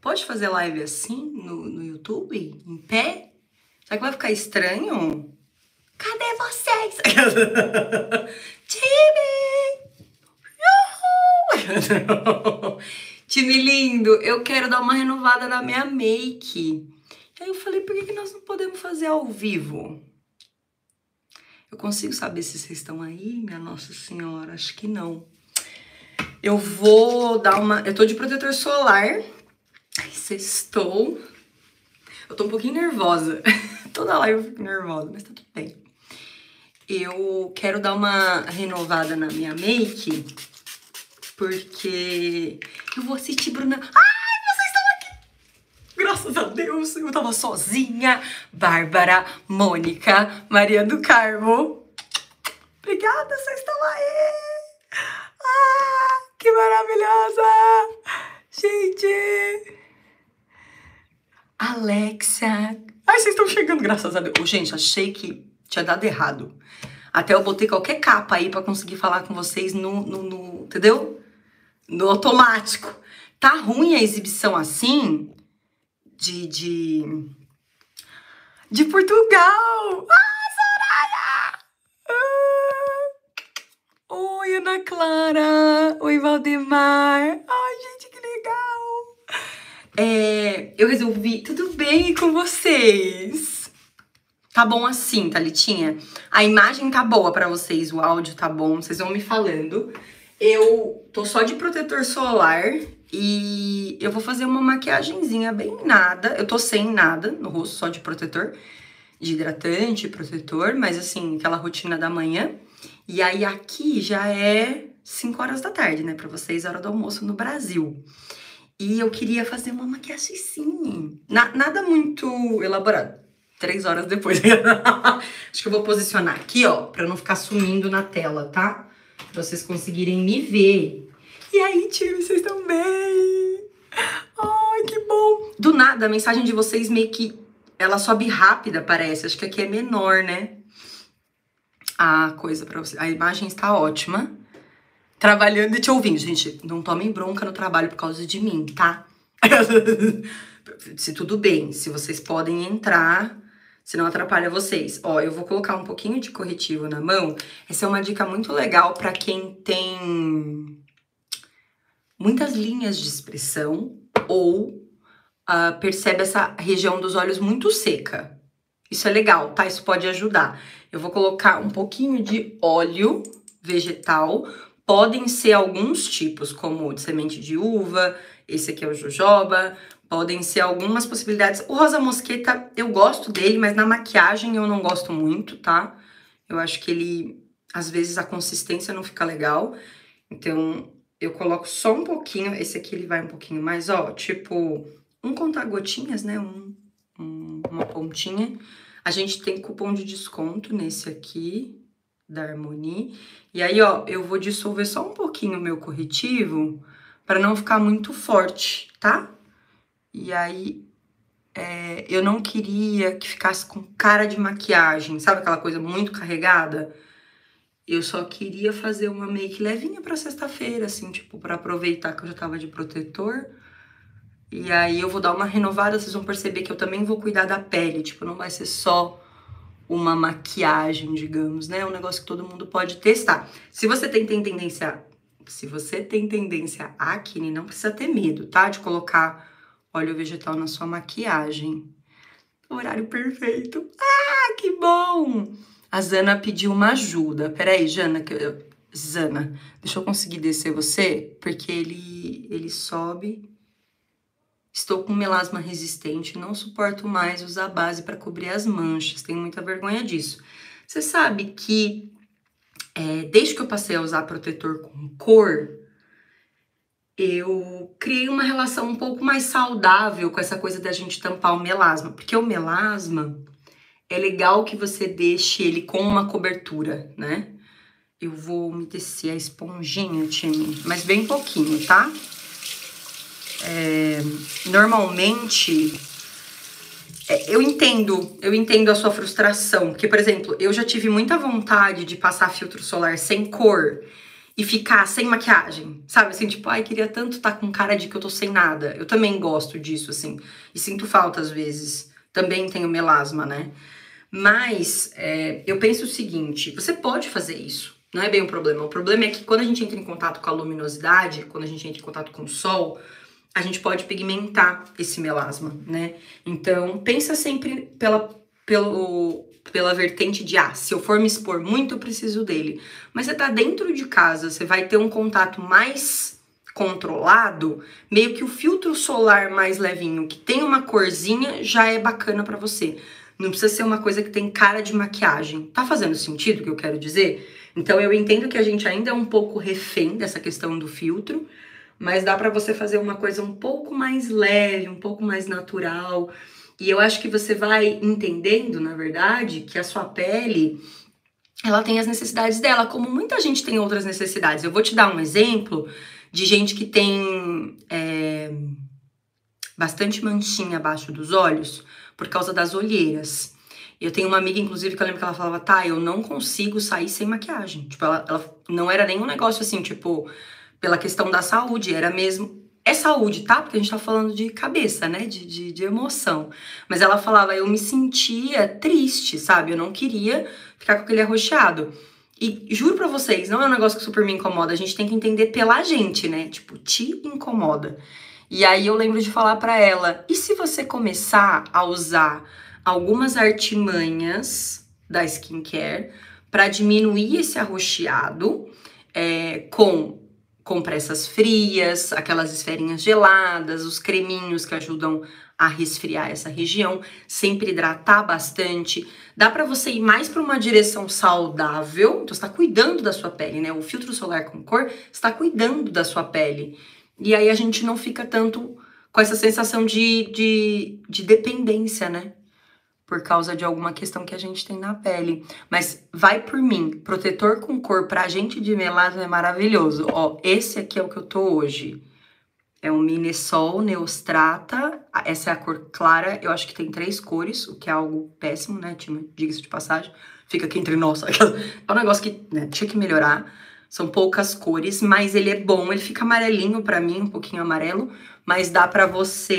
Pode fazer live assim no YouTube? Em pé? Será que vai ficar estranho? Cadê vocês? Time! Uhul! Time lindo, eu quero dar uma renovada na minha make. Aí eu falei, por que nós não podemos fazer ao vivo? Eu consigo saber se vocês estão aí, minha Nossa Senhora? Acho que não. Eu vou dar uma... Eu tô de protetor solar. Ai, sextou. Eu tô um pouquinho nervosa. Toda live eu fico nervosa, mas tá tudo bem. Eu quero dar uma renovada na minha make, porque eu vou assistir Bruna... Ai, vocês estão aqui! Graças a Deus, eu tava sozinha. Bárbara, Mônica, Maria do Carmo. Obrigada, vocês estão aí! Ah, que maravilhosa! Gente! Alexa. Ai, vocês estão chegando, graças a Deus. Gente, achei que tinha dado errado. Até eu botei qualquer capa aí pra conseguir falar com vocês no entendeu? No automático. Tá ruim a exibição assim de Portugal. Ah, Soraya! Ah. Oi, Ana Clara. Oi, Valdemar. Ai, gente, que legal. Eu resolvi... Tudo bem com vocês? Tá bom assim, Thalitinha? A imagem tá boa pra vocês, o áudio tá bom, vocês vão me falando. Eu tô só de protetor solar e eu vou fazer uma maquiagenzinha bem nada. Eu tô sem nada no rosto, só de protetor, de hidratante, protetor, mas assim, aquela rotina da manhã. E aí aqui já é 5 horas da tarde, né? Pra vocês, hora do almoço no Brasil. E eu queria fazer uma maquiagem sim. Nada muito elaborado. 3 horas depois. Acho que eu vou posicionar aqui, ó, pra não ficar sumindo na tela, tá? Pra vocês conseguirem me ver. E aí, time, vocês estão bem? Ai, que bom. Do nada, a mensagem de vocês meio que... Ela sobe rápida, parece. Acho que aqui é menor, né? A coisa pra vocês. A imagem está ótima. Trabalhando e te ouvindo. Gente, não tomem bronca no trabalho por causa de mim, tá? Se tudo bem, se vocês podem entrar, se não atrapalha vocês. Ó, eu vou colocar um pouquinho de corretivo na mão. Essa é uma dica muito legal pra quem tem muitas linhas de expressão ou percebe essa região dos olhos muito seca. Isso é legal, tá? Isso pode ajudar. Eu vou colocar um pouquinho de óleo vegetal. Podem ser alguns tipos, como de semente de uva, esse aqui é o jojoba, podem ser algumas possibilidades. O rosa mosqueta, eu gosto dele, mas na maquiagem eu não gosto muito, tá? Eu acho que ele, às vezes, a consistência não fica legal. Então, eu coloco só um pouquinho, esse aqui ele vai um pouquinho mais, ó, tipo, um conta-gotinhas, né? Uma pontinha. A gente tem cupom de desconto nesse aqui, da Harmonie. E aí, ó, eu vou dissolver só um pouquinho o meu corretivo para não ficar muito forte, tá? E aí, eu não queria que ficasse com cara de maquiagem, sabe aquela coisa muito carregada? Eu só queria fazer uma make levinha pra sexta-feira, assim, tipo, pra aproveitar que eu já tava de protetor. E aí eu vou dar uma renovada, vocês vão perceber que eu também vou cuidar da pele, tipo, não vai ser só uma maquiagem, digamos, né? É um negócio que todo mundo pode testar. Se você tem tendência a acne, não precisa ter medo, tá? De colocar óleo vegetal na sua maquiagem. Horário perfeito. Ah, que bom! A Zana pediu uma ajuda. Peraí, Zana, deixa eu conseguir descer você, porque ele sobe. Estou com melasma resistente, não suporto mais usar base para cobrir as manchas, tenho muita vergonha disso. Você sabe que desde que eu passei a usar protetor com cor, eu criei uma relação um pouco mais saudável com essa coisa da gente tampar o melasma, porque o melasma é legal que você deixe ele com uma cobertura, né? Eu vou umedecer a esponjinha, time, mas bem pouquinho, tá? Normalmente, eu entendo a sua frustração, porque, por exemplo, eu já tive muita vontade de passar filtro solar sem cor, e ficar sem maquiagem, sabe? Assim, tipo, ai, queria tanto estar com cara de que eu tô sem nada. Eu também gosto disso, assim, e sinto falta às vezes. Também tenho melasma, né? Mas eu penso o seguinte, você pode fazer isso, não é bem um problema. O problema é que quando a gente entra em contato com a luminosidade, quando a gente entra em contato com o sol, a gente pode pigmentar esse melasma, né? Então, pensa sempre pela vertente de, se eu for me expor muito, eu preciso dele. Mas você tá dentro de casa, você vai ter um contato mais controlado, meio que o filtro solar mais levinho, que tem uma corzinha, já é bacana pra você. Não precisa ser uma coisa que tem cara de maquiagem. Tá fazendo sentido o que eu quero dizer? Então eu entendo que a gente ainda é um pouco refém dessa questão do filtro, mas dá pra você fazer uma coisa um pouco mais leve, um pouco mais natural. E eu acho que você vai entendendo, na verdade, que a sua pele, ela tem as necessidades dela, como muita gente tem outras necessidades. Eu vou te dar um exemplo de gente que tem bastante manchinha abaixo dos olhos por causa das olheiras. Eu tenho uma amiga, inclusive, que eu lembro que ela falava, tá, eu não consigo sair sem maquiagem. Tipo, ela não era nenhum negócio assim, tipo, pela questão da saúde, era mesmo. É saúde, tá? Porque a gente tá falando de cabeça, né? De emoção. Mas ela falava, eu me sentia triste, sabe? Eu não queria ficar com aquele arroxeado. E juro pra vocês, não é um negócio que super me incomoda. A gente tem que entender pela gente, né? Tipo, te incomoda. E aí eu lembro de falar pra ela, e se você começar a usar algumas artimanhas da skincare pra diminuir esse arroxeado, com compressas frias, aquelas esferinhas geladas, os creminhos que ajudam a resfriar essa região, sempre hidratar bastante. Dá pra você ir mais pra uma direção saudável, então você tá cuidando da sua pele, né? O filtro solar com cor está cuidando da sua pele. E aí a gente não fica tanto com essa sensação de dependência, né? Por causa de alguma questão que a gente tem na pele. Mas vai por mim, protetor com cor pra gente de melasma é maravilhoso. Ó, esse aqui é o que eu tô hoje. É um Minesol Neostrata, essa é a cor clara, eu acho que tem 3 cores, o que é algo péssimo, né, diga-se de passagem. Fica aqui entre nós, é um negócio que, né, tinha que melhorar. São poucas cores, mas ele é bom, ele fica amarelinho pra mim, um pouquinho amarelo, mas dá pra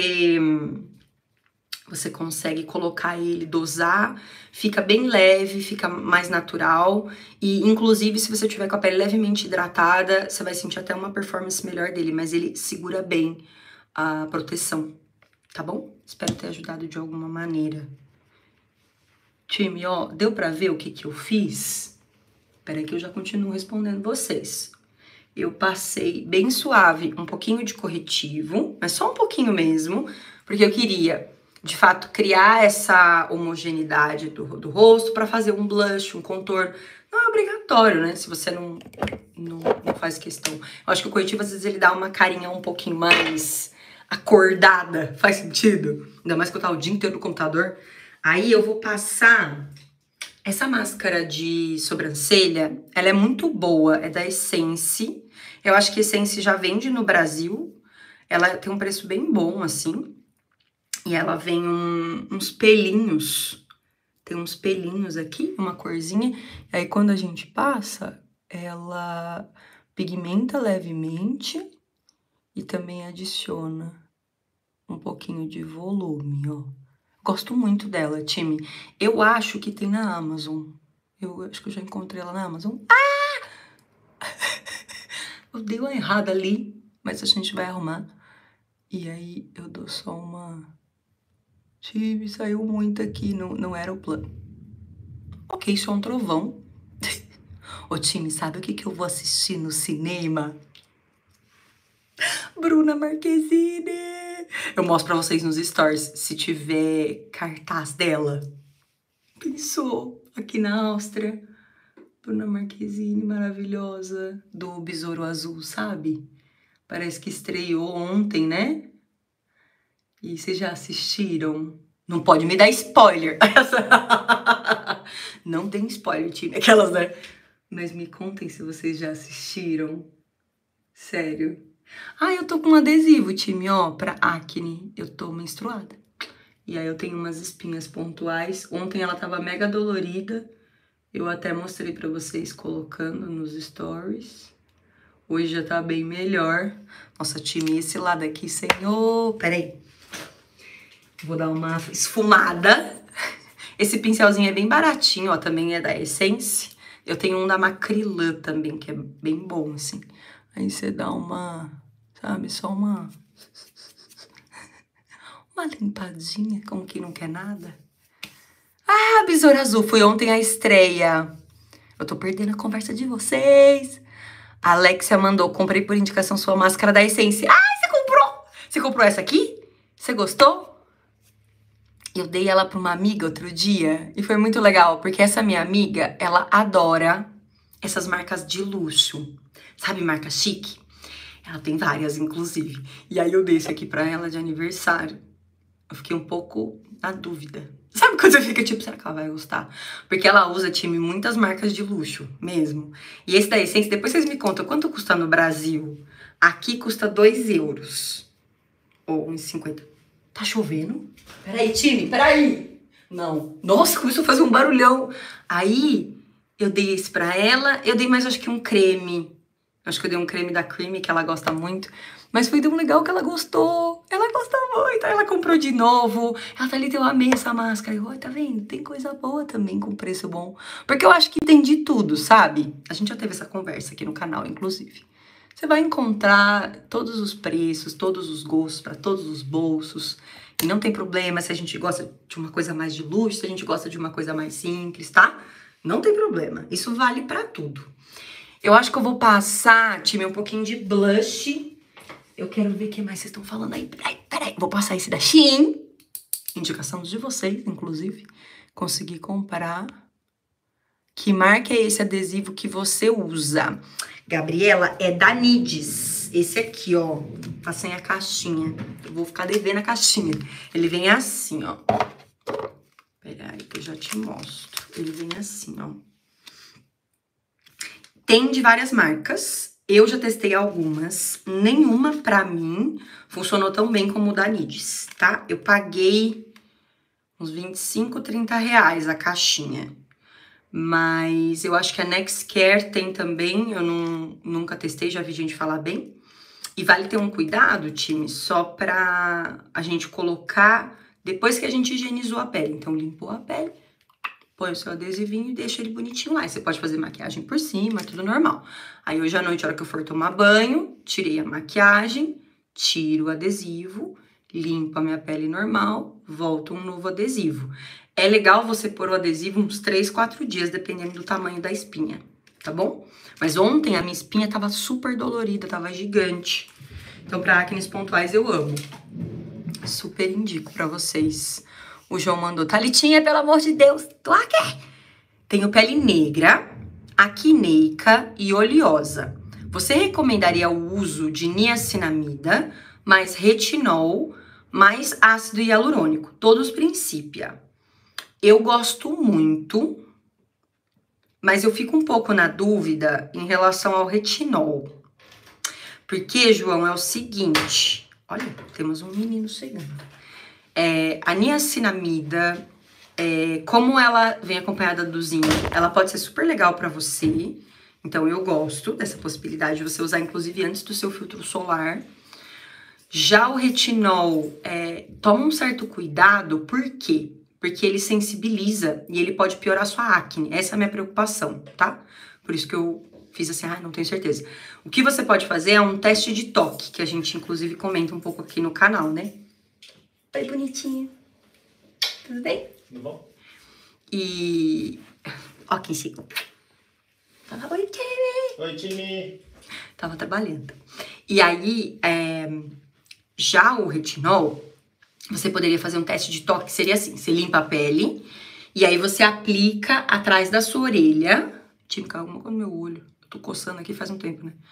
você consegue colocar ele, dosar, fica bem leve, fica mais natural. E, inclusive, se você tiver com a pele levemente hidratada, você vai sentir até uma performance melhor dele. Mas ele segura bem a proteção, tá bom? Espero ter ajudado de alguma maneira. Time, ó, deu pra ver o que eu fiz? Peraí que eu já continuo respondendo vocês. Eu passei bem suave, um pouquinho de corretivo, mas só um pouquinho mesmo, porque eu queria, de fato, criar essa homogeneidade do rosto para fazer um blush, um contorno. Não é obrigatório, né? Se você não faz questão. Eu acho que o corretivo, às vezes, ele dá uma carinha um pouquinho mais acordada. Faz sentido? Ainda mais que eu tava o dia inteiro no computador. Aí eu vou passar essa máscara de sobrancelha, ela é muito boa, é da Essence. Eu acho que a Essence já vende no Brasil. Ela tem um preço bem bom, assim. E ela vem uns pelinhos. Tem uns pelinhos aqui, uma corzinha. E aí, quando a gente passa, ela pigmenta levemente e também adiciona um pouquinho de volume, ó. Gosto muito dela, time. Eu acho que tem na Amazon. Eu acho que eu já encontrei ela na Amazon. Eu dei uma errada ali, mas a gente vai arrumar. E aí eu dou só uma... Time, saiu muito aqui, não era o plano. Ok, isso é um trovão. Ô, time, sabe o que eu vou assistir no cinema? Bruna Marquezine! Eu mostro pra vocês nos stories, se tiver cartaz dela. Pensou? Aqui na Áustria. Bruna Marquezine, maravilhosa, do Besouro Azul, sabe? Parece que estreou ontem, né? E vocês já assistiram? Não pode me dar spoiler. Não tem spoiler, time. Aquelas, né? Mas me contem se vocês já assistiram. Sério. Ah, eu tô com um adesivo, time, ó, pra acne. Eu tô menstruada. E aí eu tenho umas espinhas pontuais. Ontem ela tava mega dolorida. Eu até mostrei pra vocês colocando nos stories. Hoje já tá bem melhor. Nossa, time, esse lado aqui, senhor. Peraí. Vou dar uma esfumada. Esse pincelzinho é bem baratinho, ó. Também é da Essence. Eu tenho um da Macrylan também, que é bem bom, assim. Aí você dá uma, sabe, só uma limpadinha, como que não quer nada. Ah, Besouro Azul, foi ontem a estreia. Eu tô perdendo a conversa de vocês. A Alexia mandou, comprei por indicação sua máscara da Essence. Ah, você comprou? Você comprou essa aqui? Você gostou? Eu dei ela pra uma amiga outro dia e foi muito legal, porque essa minha amiga, ela adora essas marcas de luxo. Sabe, marca chique? Ela tem várias, inclusive. E aí eu dei esse aqui pra ela de aniversário. Eu fiquei um pouco na dúvida. Sabe quando você fica tipo, será que ela vai gostar? Porque ela usa, time, muitas marcas de luxo, mesmo. E esse da Essence, depois vocês me contam quanto custa no Brasil. Aqui custa 2 euros. Ou 1,50. Tá chovendo? Peraí, time, peraí. Não. Nossa, começou a fazer um barulhão. Aí, eu dei esse pra ela. Eu dei mais, acho que um creme. Acho que eu dei um creme da Creamy, que ela gosta muito. Mas foi tão legal que ela gostou. Ela gosta muito. Aí ela comprou de novo. Ela tá ali, eu amei essa máscara. Eu, tá vendo? Tem coisa boa também com preço bom. Porque eu acho que tem de tudo, sabe? A gente já teve essa conversa aqui no canal, inclusive. Você vai encontrar todos os preços, todos os gostos, para todos os bolsos. E não tem problema se a gente gosta de uma coisa mais de luxo, se a gente gosta de uma coisa mais simples, tá? Não tem problema. Isso vale pra tudo. Eu acho que eu vou passar, time, um pouquinho de blush. Eu quero ver o que mais vocês estão falando aí. Peraí. Vou passar esse da Shein. Indicação de vocês, inclusive. Consegui comprar. Que marca é esse adesivo que você usa? Gabriela, é da Nidis. Esse aqui, ó. Tá sem a caixinha. Eu vou ficar devendo a caixinha. Ele vem assim, ó. Peraí que eu já te mostro. Ele vem assim, ó. Tem de várias marcas. Eu já testei algumas. Nenhuma, pra mim, funcionou tão bem como o da Nidis, tá? Eu paguei uns 25, 30 reais a caixinha. Mas eu acho que a Nextcare tem também. Eu nunca testei, já vi gente falar bem. E vale ter um cuidado, time, só pra a gente colocar depois que a gente higienizou a pele. Então, limpou a pele, põe o seu adesivinho e deixa ele bonitinho lá. E você pode fazer maquiagem por cima, tudo normal. Aí hoje à noite, a hora que eu for tomar banho, tirei a maquiagem, tiro o adesivo, limpo a minha pele normal, volto um novo adesivo. É legal você pôr o adesivo uns 3, 4 dias, dependendo do tamanho da espinha, tá bom? Mas ontem a minha espinha tava super dolorida, tava gigante. Então, pra acnes pontuais, eu amo. Super indico pra vocês. O João mandou, Thalitinha, pelo amor de Deus, tu quer? Tenho pele negra, acneica e oleosa. Você recomendaria o uso de niacinamida, mais retinol, mais ácido hialurônico, todos Principia. Eu gosto muito, mas eu fico um pouco na dúvida em relação ao retinol. Porque, João, é o seguinte... Olha, temos um menino chegando. A niacinamida, como ela vem acompanhada do zinco, ela pode ser super legal pra você. Então, eu gosto dessa possibilidade de você usar, inclusive, antes do seu filtro solar. Já o retinol, toma um certo cuidado, por quê? Porque ele sensibiliza e ele pode piorar a sua acne. Essa é a minha preocupação, tá? Por isso que eu fiz assim, não tenho certeza. O que você pode fazer é um teste de toque, que a gente, inclusive, comenta um pouco aqui no canal, né? Oi, bonitinha. Tudo bem? Tudo bom? E... Ó quem chegou. Fala, oi, time! Oi, time! Tava trabalhando. E aí, já o retinol... Você poderia fazer um teste de toque, seria assim, você limpa a pele, e aí você aplica atrás da sua orelha. Time, caiu alguma coisa no meu olho. Eu tô coçando aqui faz um tempo, né?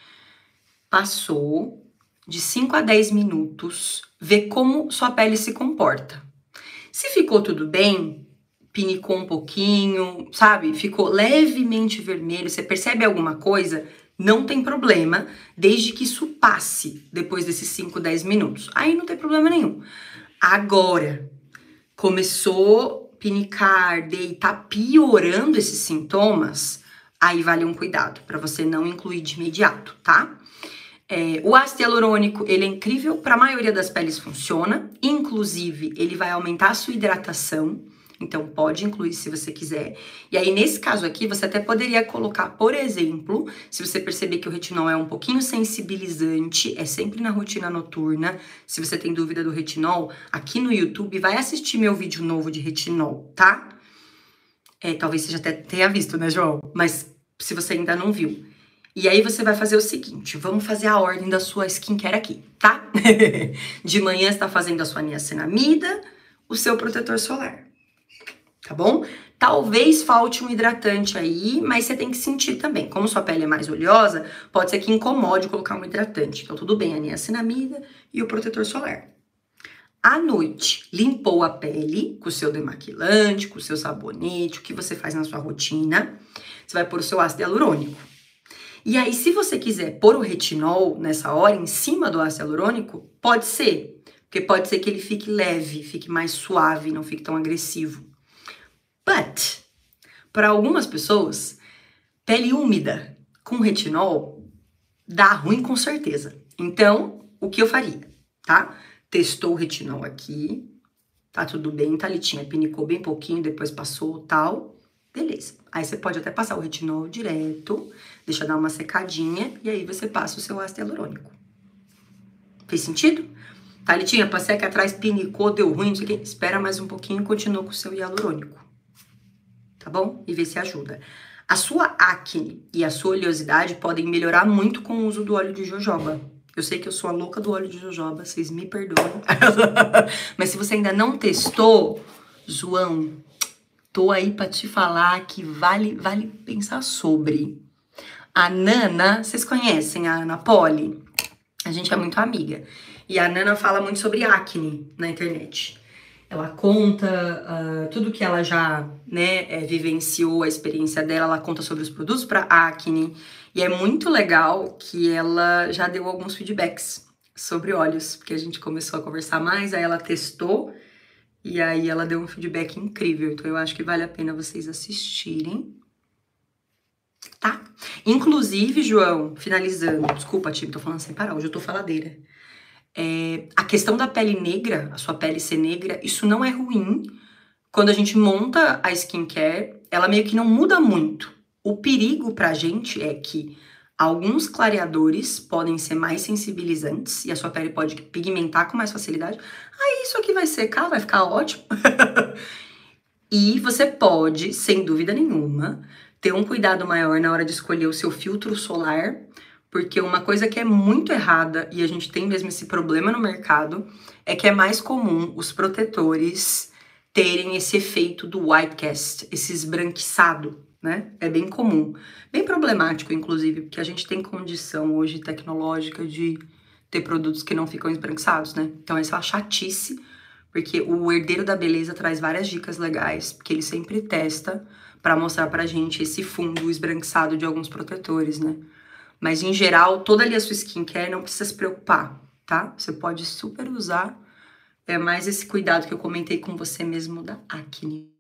Passou de 5 a 10 minutos, vê como sua pele se comporta. Se ficou tudo bem, pinicou um pouquinho, sabe? Ficou levemente vermelho, você percebe alguma coisa, não tem problema, desde que isso passe depois desses 5, 10 minutos. Aí não tem problema nenhum. Agora, começou a pinicar, arder e tá piorando esses sintomas, aí vale um cuidado, pra você não incluir de imediato, tá? O ácido hialurônico, ele é incrível, para a maioria das peles funciona, inclusive ele vai aumentar a sua hidratação, então pode incluir se você quiser. E aí nesse caso aqui, você até poderia colocar, por exemplo, se você perceber que o retinol é um pouquinho sensibilizante, é sempre na rotina noturna. Se você tem dúvida do retinol, aqui no YouTube, vai assistir meu vídeo novo de retinol, tá? Talvez você já até tenha visto, né, João? Mas se você ainda não viu. E aí você vai fazer o seguinte, vamos fazer a ordem da sua skincare aqui, tá? De manhã você tá fazendo a sua niacinamida, o seu protetor solar, tá bom? Talvez falte um hidratante aí, mas você tem que sentir também. Como sua pele é mais oleosa, pode ser que incomode colocar um hidratante. Então tudo bem, a niacinamida e o protetor solar. À noite, limpou a pele com o seu demaquilante, com o seu sabonete, o que você faz na sua rotina. Você vai pôr o seu ácido hialurônico. E aí, se você quiser pôr o retinol nessa hora, em cima do ácido hialurônico, pode ser. Porque pode ser que ele fique leve, fique mais suave, não fique tão agressivo. But, para algumas pessoas, pele úmida com retinol dá ruim com certeza. Então, o que eu faria, tá? Testou o retinol aqui, tá tudo bem, Thalitinha pinicou bem pouquinho, depois passou tal, beleza. Aí você pode até passar o retinol direto, deixa dar uma secadinha, e aí você passa o seu ácido hialurônico. Fez sentido? Thalitinha, passei aqui atrás, pinicou, deu ruim, não sei o quê. Espera mais um pouquinho e continua com o seu hialurônico. Tá bom? E vê se ajuda. A sua acne e a sua oleosidade podem melhorar muito com o uso do óleo de jojoba. Eu sei que eu sou a louca do óleo de jojoba, vocês me perdoam. Mas se você ainda não testou, João, tô aí pra te falar que vale pensar sobre. A Nana, vocês conhecem a Ana Poli? A gente é muito amiga. E a Nana fala muito sobre acne na internet. Ela conta tudo que ela já, vivenciou, a experiência dela, ela conta sobre os produtos para acne. E é muito legal que ela já deu alguns feedbacks sobre óleos, porque a gente começou a conversar mais, aí ela testou e aí ela deu um feedback incrível. Então eu acho que vale a pena vocês assistirem, tá? Inclusive, João, finalizando, desculpa, time, tô falando sem parar, hoje eu tô faladeira. A questão da pele negra, a sua pele ser negra, isso não é ruim. Quando a gente monta a skincare, ela meio que não muda muito. O perigo pra gente é que alguns clareadores podem ser mais sensibilizantes e a sua pele pode pigmentar com mais facilidade. Aí isso aqui vai secar, vai ficar ótimo. E você pode, sem dúvida nenhuma, ter um cuidado maior na hora de escolher o seu filtro solar, porque uma coisa que é muito errada, e a gente tem mesmo esse problema no mercado, é que é mais comum os protetores terem esse efeito do white cast, esse esbranquiçado, né? É bem comum. Bem problemático, inclusive, porque a gente tem condição hoje tecnológica de ter produtos que não ficam esbranquiçados, né? Então essa é uma chatice, porque o Herdeiro da Beleza traz várias dicas legais, porque ele sempre testa pra mostrar pra gente esse fundo esbranquiçado de alguns protetores, né? Mas, em geral, toda ali a sua skincare não precisa se preocupar, tá? Você pode super usar, mais esse cuidado que eu comentei com você mesmo da acne.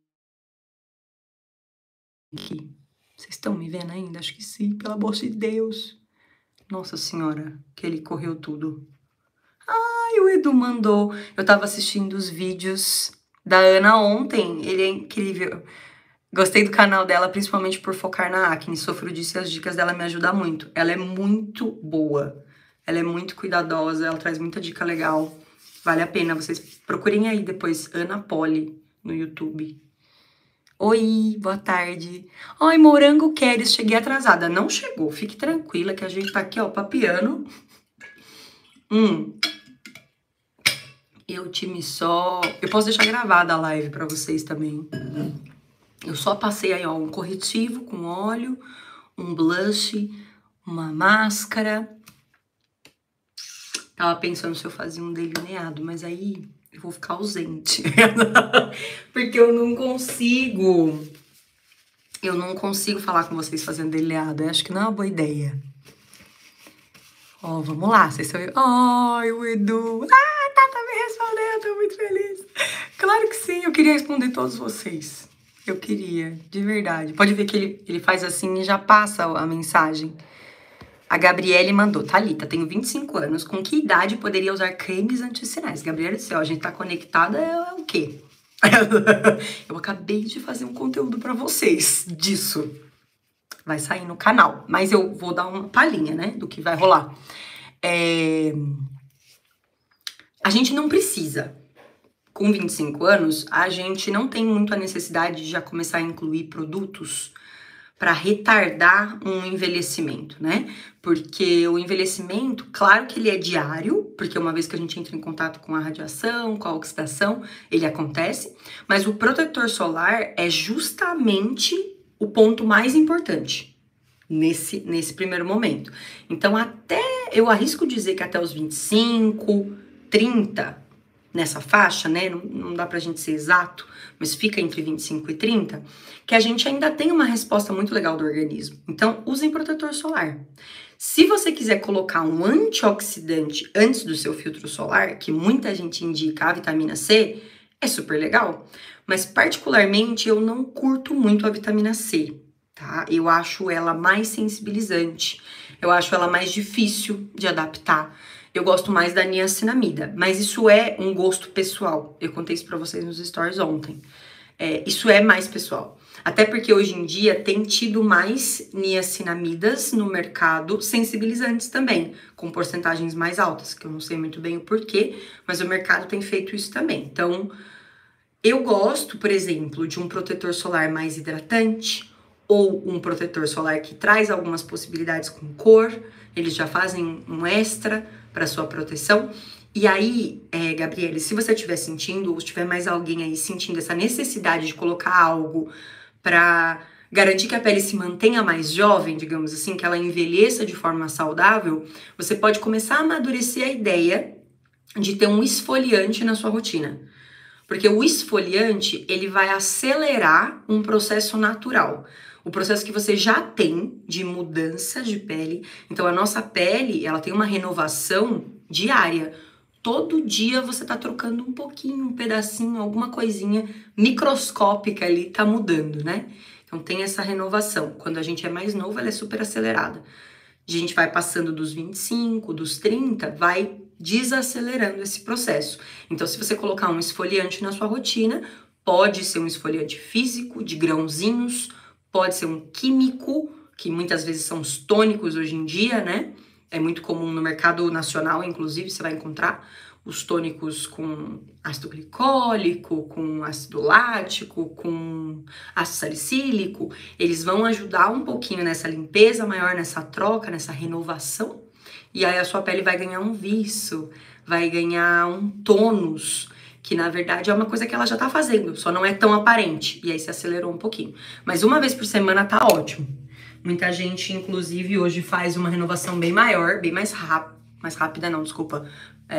Aqui. Vocês estão me vendo ainda? Acho que sim, pelo amor de Deus. Nossa Senhora, que ele correu tudo. Ai, o Edu mandou. Eu tava assistindo os vídeos da Ana ontem, ele é incrível. Gostei do canal dela, principalmente por focar na acne. Sofro disso e as dicas dela me ajudam muito. Ela é muito boa. Ela é muito cuidadosa, ela traz muita dica legal. Vale a pena, vocês procurem aí depois, Ana Poli, no YouTube. Oi, boa tarde. Ai, Morango Queres, cheguei atrasada. Não chegou, fique tranquila que a gente tá aqui, ó, papiando. Eu posso deixar gravada a live pra vocês também. Eu só passei aí, ó, um corretivo com óleo, um blush, uma máscara. Tava pensando se eu fazia um delineado, mas aí eu vou ficar ausente. Porque eu não consigo. Eu não consigo falar com vocês fazendo delineado. Eu acho que não é uma boa ideia. Ó, vamos lá. Vocês estão... Ai, o Edu. Ah, tá me respondendo. Tô muito feliz. Claro que sim. Eu queria responder todos vocês. Eu queria, de verdade. Pode ver que ele faz assim e já passa a mensagem. A Gabriele mandou, Thalita, tenho 25 anos, com que idade poderia usar cremes anti-sinais? Gabriele do céu, a gente tá conectada é o quê? Eu acabei de fazer um conteúdo pra vocês disso. Vai sair no canal, mas eu vou dar uma palhinha, né, do que vai rolar. A gente não precisa. Com 25 anos, a gente não tem muito a necessidade de já começar a incluir produtos para retardar um envelhecimento, né? Porque o envelhecimento, claro que ele é diário, porque uma vez que a gente entra em contato com a radiação, com a oxidação, ele acontece, mas o protetor solar é justamente o ponto mais importante nesse primeiro momento. Então, eu arrisco dizer que até os 25, 30, nessa faixa, né? Não dá pra gente ser exato, mas fica entre 25 e 30, que a gente ainda tem uma resposta muito legal do organismo. Então, usem protetor solar. Se você quiser colocar um antioxidante antes do seu filtro solar, que muita gente indica a vitamina C, é super legal. Mas, particularmente, eu não curto muito a vitamina C, tá? Eu acho ela mais sensibilizante, eu acho ela mais difícil de adaptar. Eu gosto mais da niacinamida, mas isso é um gosto pessoal. Eu contei isso pra vocês nos stories ontem. Isso é mais pessoal. Até porque hoje em dia tem tido mais niacinamidas no mercado, sensibilizantes também, com porcentagens mais altas, que eu não sei muito bem o porquê, mas o mercado tem feito isso também. Então, eu gosto, por exemplo, de um protetor solar mais hidratante, ou um protetor solar que traz algumas possibilidades com cor, eles já fazem um extra para sua proteção. E aí, Gabriele, se você estiver sentindo, ou tiver mais alguém aí sentindo essa necessidade de colocar algo para garantir que a pele se mantenha mais jovem, digamos assim, que ela envelheça de forma saudável, você pode começar a amadurecer a ideia de ter um esfoliante na sua rotina. Porque o esfoliante, ele vai acelerar um processo natural. O processo que você já tem de mudança de pele. Então, a nossa pele, ela tem uma renovação diária. Todo dia você tá trocando um pouquinho, um pedacinho, alguma coisinha microscópica ali tá mudando, né? Então, tem essa renovação. Quando a gente é mais novo, ela é super acelerada. A gente vai passando dos 25, dos 30, vai desacelerando esse processo. Então, se você colocar um esfoliante na sua rotina, pode ser um esfoliante físico, de grãozinhos, pode ser um químico, que muitas vezes são os tônicos hoje em dia, né? É muito comum no mercado nacional, inclusive, você vai encontrar os tônicos com ácido glicólico, com ácido lático, com ácido salicílico. Eles vão ajudar um pouquinho nessa limpeza maior, nessa troca, nessa renovação. E aí a sua pele vai ganhar um viço, vai ganhar um tônus, que na verdade é uma coisa que ela já tá fazendo, só não é tão aparente. E aí se acelerou um pouquinho. Mas uma vez por semana tá ótimo. Muita gente, inclusive, hoje faz uma renovação bem maior, bem mais rápida. Mais rápida não, desculpa.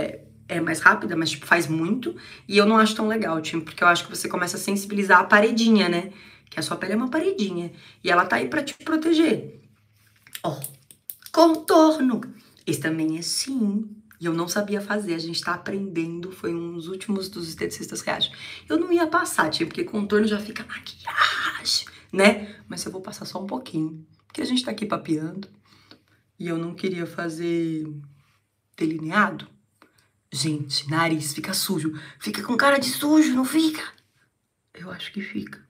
É mais rápida, mas tipo, faz muito. E eu não acho tão legal, tipo, porque eu acho que você começa a sensibilizar a paredinha, né? Que a sua pele é uma paredinha. E ela tá aí pra te proteger. Ó, contorno. Esse também é sim. E eu não sabia fazer, a gente tá aprendendo. Foi um dos últimos dos esteticistas que acham. Eu não ia passar, tipo, porque contorno já fica maquiagem, né? Mas eu vou passar só um pouquinho. Porque a gente tá aqui papeando. E eu não queria fazer delineado. Gente, nariz fica sujo. Fica com cara de sujo, não fica? Eu acho que fica.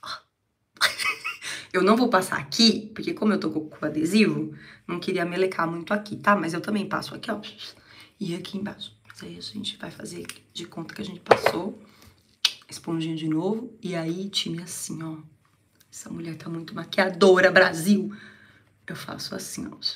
Eu não vou passar aqui, porque como eu tô com adesivo, não queria melecar muito aqui, tá? Mas eu também passo aqui, ó. E aqui embaixo. Mas aí a gente vai fazer de conta que a gente passou. Esponjinha de novo. E aí, time, assim, ó. Essa mulher tá muito maquiadora, Brasil. Eu faço assim, ó.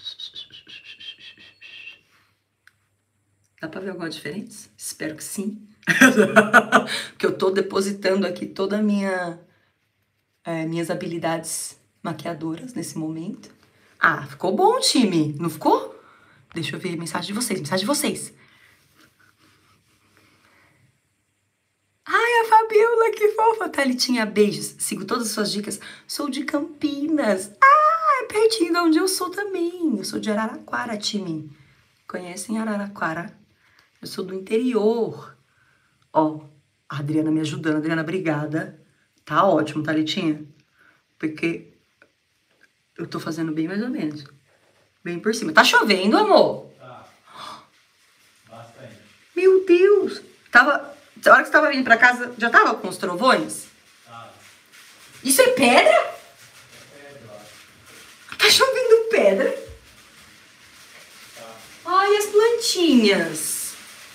Dá pra ver alguma diferença? Espero que sim. Porque eu tô depositando aqui toda a minhas habilidades maquiadoras nesse momento. Ah, ficou bom, time. Não ficou? Deixa eu ver a mensagem de vocês. Mensagem de vocês. Ai, a Fabiola, que fofa. Thalitinha, beijos. Sigo todas as suas dicas. Sou de Campinas. Ah, é pertinho de onde eu sou também. Eu sou de Araraquara, time. Conhecem Araraquara? Eu sou do interior. Ó, a Adriana me ajudando. Adriana, obrigada. Tá ótimo, Thalitinha. Porque eu tô fazendo bem mais ou menos. bem por cima. Tá chovendo, amor? Tá. Bastante. Meu Deus. A hora que você tava vindo pra casa, já tava com os trovões? Tá. Isso é pedra? É pedra, ó. Tá chovendo pedra? Tá. Ai, as plantinhas.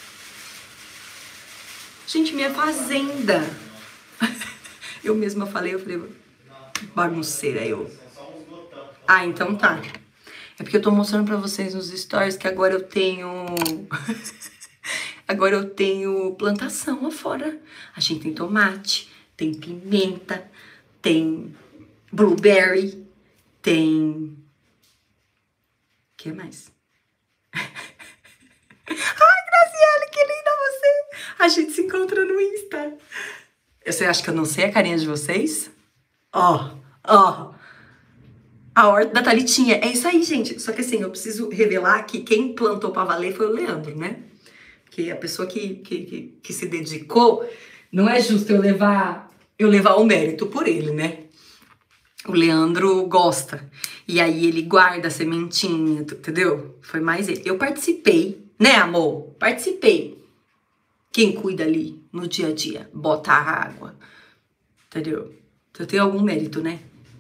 Gente, minha fazenda. Eu mesma falei, bagunceira eu. São só uns botão. Ah, então tá. É porque eu tô mostrando pra vocês nos stories que agora eu tenho... agora eu tenho plantação lá fora. A gente tem tomate, tem pimenta, tem blueberry, tem... O que mais? Ai, Graciele, que linda você! A gente se encontra no Insta. Você acha que eu não sei a carinha de vocês? Ó. A horta da Thalitinha. É isso aí, gente. Só que assim, eu preciso revelar que quem plantou pra valer foi o Leandro, né? Que a pessoa que se dedicou, não é justo eu levar o mérito por ele, né? O Leandro gosta. E aí ele guarda a sementinha, entendeu? Foi mais ele. Eu participei, né, amor? Participei. Quem cuida ali no dia a dia, bota a água, entendeu? Eu tenho algum mérito, né?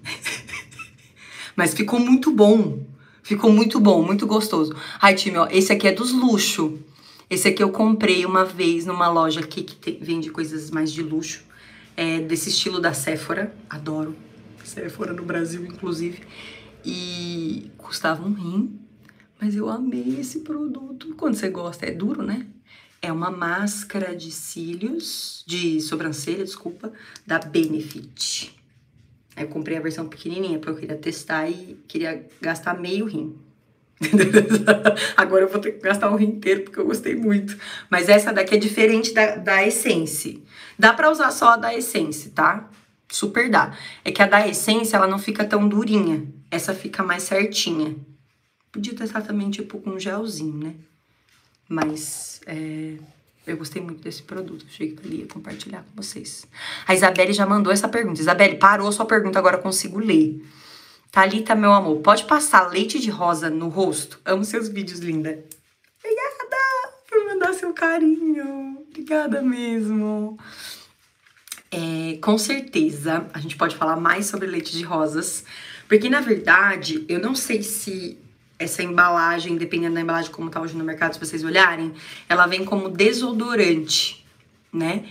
Mas ficou muito bom. Ficou muito bom, muito gostoso. Ai, time, ó, esse aqui é dos luxo. Esse aqui eu comprei uma vez numa loja aqui que vende coisas mais de luxo. É desse estilo da Sephora. Adoro. Sephora no Brasil, inclusive. E custava um rim. Mas eu amei esse produto. Quando você gosta, é duro, né? É uma máscara de cílios, de sobrancelha, desculpa, da Benefit. Aí eu comprei a versão pequenininha, porque eu queria testar e queria gastar meio rim. Agora eu vou ter que gastar o rim inteiro, porque eu gostei muito. Mas essa daqui é diferente da Essence. Dá pra usar só a da Essence, tá? Super dá. É que a da Essence, ela não fica tão durinha. Essa fica mais certinha. Podia testar também, tipo, com um gelzinho, né? Mas, eu gostei muito desse produto. Achei que eu ia compartilhar com vocês. A Isabelle já mandou essa pergunta. Isabelle, parou sua pergunta, agora eu consigo ler. Thalita, meu amor, pode passar leite de rosa no rosto? Amo seus vídeos, linda. Obrigada por mandar seu carinho. Obrigada mesmo. Com certeza, a gente pode falar mais sobre leite de rosas. Porque, na verdade, eu não sei se essa embalagem, dependendo da embalagem como tá hoje no mercado, se vocês olharem, ela vem como desodorante, né?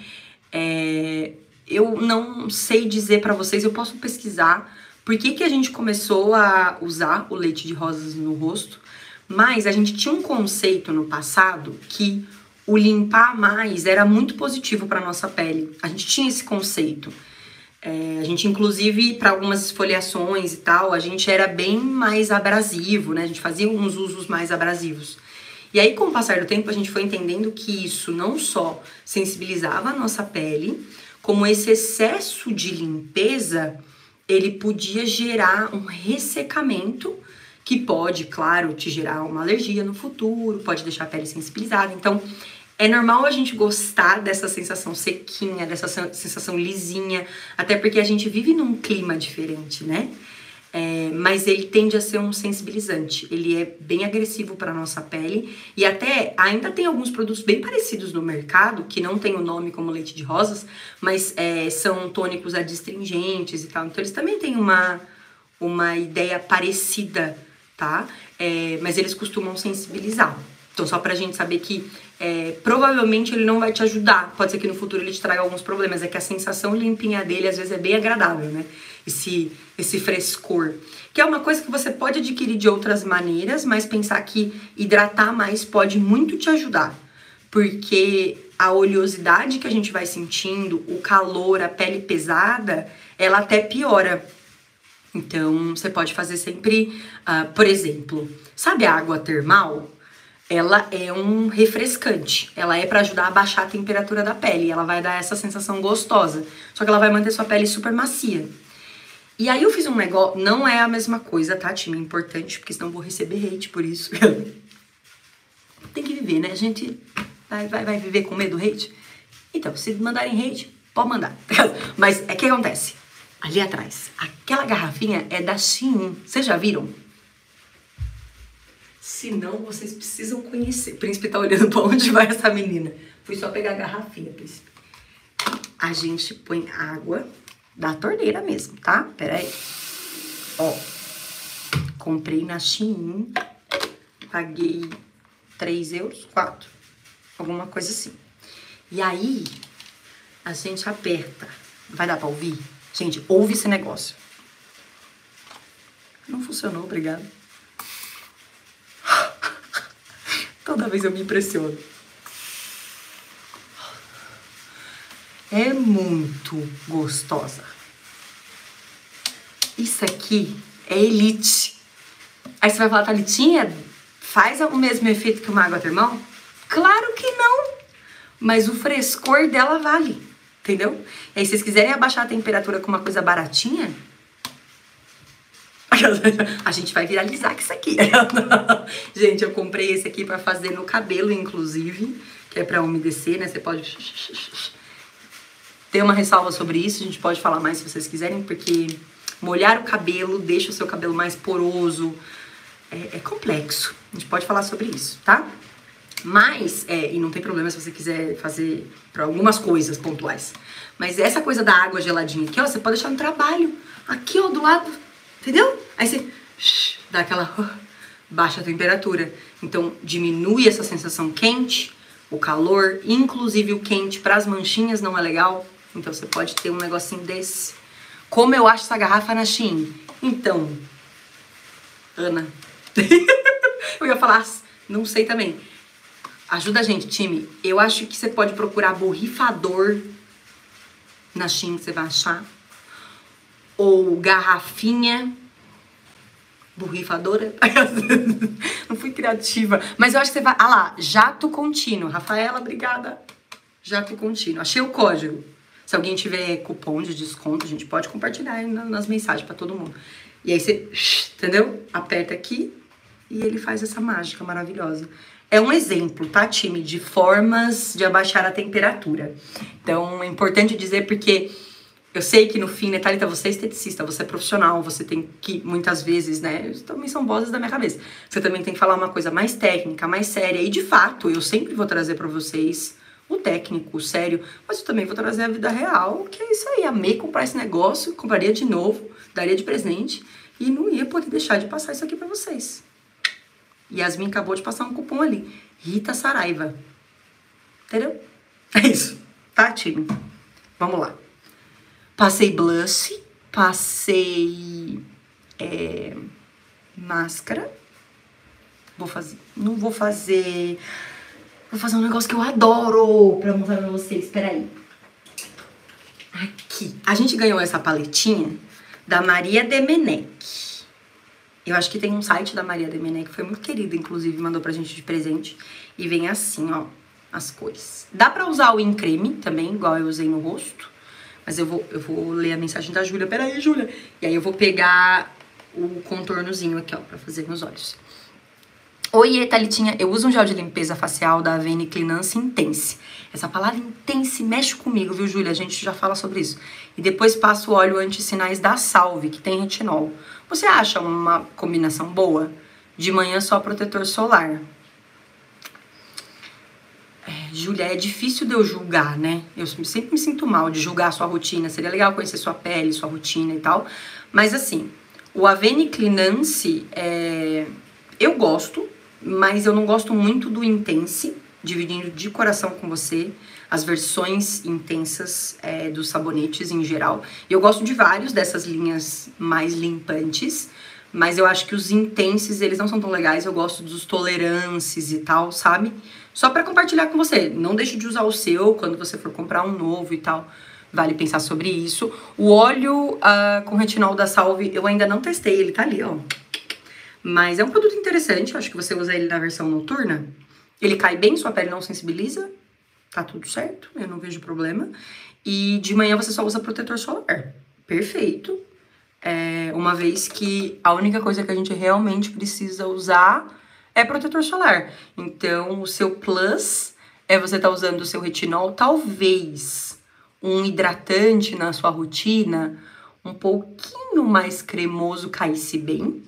Eu não sei dizer pra vocês, eu posso pesquisar por que a gente começou a usar o leite de rosas no rosto, mas a gente tinha um conceito no passado que o limpar mais era muito positivo pra nossa pele. A gente tinha esse conceito. A gente, inclusive, para algumas esfoliações e tal, a gente era bem mais abrasivo, né? A gente fazia uns usos mais abrasivos. E aí, com o passar do tempo, a gente foi entendendo que isso não só sensibilizava a nossa pele, como esse excesso de limpeza, ele podia gerar um ressecamento, que pode, claro, te gerar uma alergia no futuro, pode deixar a pele sensibilizada. Então, é normal a gente gostar dessa sensação sequinha, dessa sensação lisinha, até porque a gente vive num clima diferente, né? Mas ele tende a ser um sensibilizante. Ele é bem agressivo para nossa pele e até ainda tem alguns produtos bem parecidos no mercado que não tem o nome como leite de rosas, mas são tônicos adstringentes e tal. Então eles também têm uma ideia parecida, tá? Mas eles costumam sensibilizar. Então só pra gente saber que provavelmente ele não vai te ajudar. Pode ser que no futuro ele te traga alguns problemas. É que a sensação limpinha dele às vezes é bem agradável, né? Esse frescor. Que é uma coisa que você pode adquirir de outras maneiras, mas pensar que hidratar mais pode muito te ajudar. Porque a oleosidade que a gente vai sentindo, o calor, a pele pesada, ela até piora. Então você pode fazer sempre, por exemplo, sabe a água termal? Ela é um refrescante, ela é pra ajudar a baixar a temperatura da pele, ela vai dar essa sensação gostosa, só que ela vai manter sua pele super macia. E aí eu fiz um negócio, não é a mesma coisa, tá, time? É importante, porque senão eu vou receber hate por isso. Tem que viver, né? A gente vai viver com medo do hate? Então, se mandarem hate, pode mandar. Mas o que acontece? Ali atrás, aquela garrafinha é da Shein, vocês já viram? Senão vocês precisam conhecer. O príncipe tá olhando pra onde vai essa menina. Fui só pegar a garrafinha, príncipe. A gente põe água da torneira mesmo, tá? Pera aí. Ó. Comprei na Shein. Paguei 3 euros, 4. Alguma coisa assim. E aí, a gente aperta. Vai dar pra ouvir? Gente, ouve esse negócio. Não funcionou, obrigada. Toda vez eu me impressiono. É muito gostosa. Isso aqui é elite. Aí você vai falar, Thalitinha, faz o mesmo efeito que uma água termal? Claro que não. Mas o frescor dela vale, entendeu? E aí, se vocês quiserem abaixar a temperatura com uma coisa baratinha, a gente vai viralizar com isso aqui. Gente, eu comprei esse aqui pra fazer no cabelo, inclusive, que é pra umedecer, né? Você pode ter uma ressalva sobre isso, a gente pode falar mais se vocês quiserem, porque molhar o cabelo deixa o seu cabelo mais poroso. É complexo. A gente pode falar sobre isso, tá? Mas, e não tem problema se você quiser fazer pra algumas coisas pontuais. Mas essa coisa da água geladinha aqui, ó, você pode deixar no trabalho. Aqui, ó, do lado. Entendeu? Aí você dá aquela baixa a temperatura. Então, diminui essa sensação quente, o calor, inclusive o quente para as manchinhas não é legal. Então, você pode ter um negocinho desse. Como eu acho essa garrafa na Shein? Então, Ana, eu ia falar, não sei também. Ajuda a gente, time. Eu acho que você pode procurar borrifador na Shein, que você vai achar. Ou garrafinha borrifadora. Não fui criativa. Mas eu acho que você vai... Ah lá, jato contínuo. Rafaela, obrigada. Jato contínuo. Achei o código. Se alguém tiver cupom de desconto, a gente pode compartilhar aí nas mensagens pra todo mundo. E aí você, entendeu? Aperta aqui e ele faz essa mágica maravilhosa. É um exemplo, tá, time? De formas de abaixar a temperatura. Então, é importante dizer porque... Eu sei que no fim, né, Thalita, você é esteticista, você é profissional, você tem que, muitas vezes, né, isso também são vozes da minha cabeça, você também tem que falar uma coisa mais técnica, mais séria, e de fato, eu sempre vou trazer pra vocês o técnico, o sério, mas eu também vou trazer a vida real, que é isso aí, amei comprar esse negócio, compraria de novo, daria de presente, e não ia poder deixar de passar isso aqui pra vocês. Yasmin acabou de passar um cupom ali, Rita Saraiva, entendeu? É isso, tá, time? Vamos lá. Passei blush, passei máscara. Vou fazer um negócio que eu adoro pra mostrar pra vocês. Peraí. Aqui. A gente ganhou essa paletinha da Maria Demenech. Eu acho que tem um site da Maria Demenech, foi muito querida, inclusive, mandou pra gente de presente. E vem assim, ó, as cores. Dá pra usar o em creme também, igual eu usei no rosto. Mas eu vou ler a mensagem da Júlia. Peraí, Júlia. E aí eu vou pegar o contornozinho aqui, ó, pra fazer meus olhos. Oiê, Thalitinha. Eu uso um gel de limpeza facial da Avene Cleanance Intense. Essa palavra intense mexe comigo, viu, Júlia? A gente já fala sobre isso. E depois passo o óleo anti-sinais da Salve, que tem retinol. Você acha uma combinação boa? De manhã só protetor solar. Júlia, é difícil de eu julgar, né? Eu sempre me sinto mal de julgar a sua rotina. Seria legal conhecer sua pele, sua rotina e tal. Mas assim, o Avene Cleanance, eu gosto, mas eu não gosto muito do Intense, dividindo de coração com você as versões intensas dos sabonetes em geral. E eu gosto de vários dessas linhas mais limpantes, mas eu acho que os intensos, eles não são tão legais. Eu gosto dos tolerances e tal, sabe? Só pra compartilhar com você. Não deixe de usar o seu quando você for comprar um novo e tal. Vale pensar sobre isso. O óleo com retinol da Salve, eu ainda não testei. Ele tá ali, ó. Mas é um produto interessante. Eu acho que você usa ele na versão noturna. Ele cai bem, sua pele não sensibiliza. Tá tudo certo, eu não vejo problema. E de manhã você só usa protetor solar. Perfeito. Uma vez que a única coisa que a gente realmente precisa usar é protetor solar. Então, o seu plus é você estar usando o seu retinol, talvez um hidratante na sua rotina, um pouquinho mais cremoso caísse bem.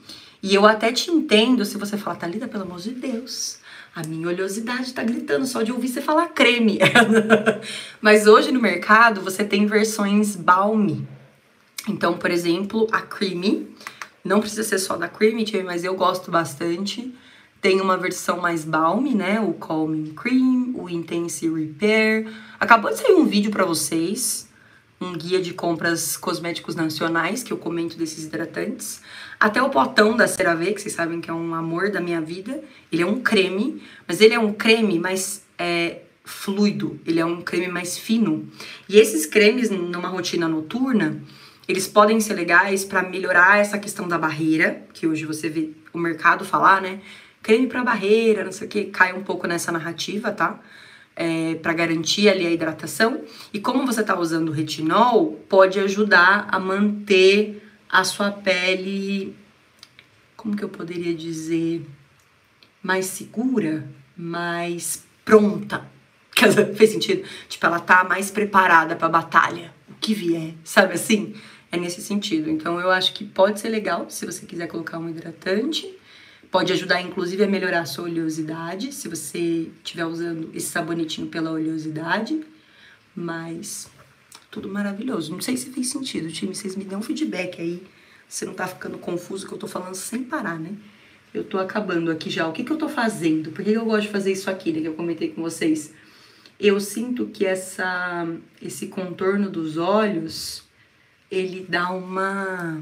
E eu até te entendo se você falar, Thalita, pelo amor de Deus, a minha oleosidade tá gritando só de ouvir você falar creme. Mas hoje no mercado você tem versões balmy. Então, por exemplo, a Creamy, não precisa ser só da Creamy, mas eu gosto bastante. Tem uma versão mais balmy, né? O Calming Cream, o Intense Repair. Acabou de sair um vídeo pra vocês, um guia de compras cosméticos nacionais, que eu comento desses hidratantes. Até o potão da CeraVe, que vocês sabem que é um amor da minha vida. Ele é um creme, mas ele é um creme mais fluido. Ele é um creme mais fino. E esses cremes, numa rotina noturna, eles podem ser legais para melhorar essa questão da barreira, que hoje você vê o mercado falar, né? Creme para barreira, não sei o que, cai um pouco nessa narrativa, tá? Para garantir ali a hidratação. E como você tá usando o retinol, pode ajudar a manter a sua pele, como que eu poderia dizer, mais segura, mais pronta. Fez sentido? Tipo, ela tá mais preparada pra batalha, o que vier, sabe assim? É nesse sentido. Então, eu acho que pode ser legal se você quiser colocar um hidratante. Pode ajudar, inclusive, a melhorar a sua oleosidade, se você estiver usando esse sabonetinho pela oleosidade. Mas, tudo maravilhoso. Não sei se fez sentido, time. Vocês me dão um feedback aí. Se não tá ficando confuso, que eu tô falando sem parar, né? Eu tô acabando aqui já. O que eu tô fazendo? Por que eu gosto de fazer isso aqui, né? Que eu comentei com vocês. Eu sinto que esse contorno dos olhos, ele dá uma...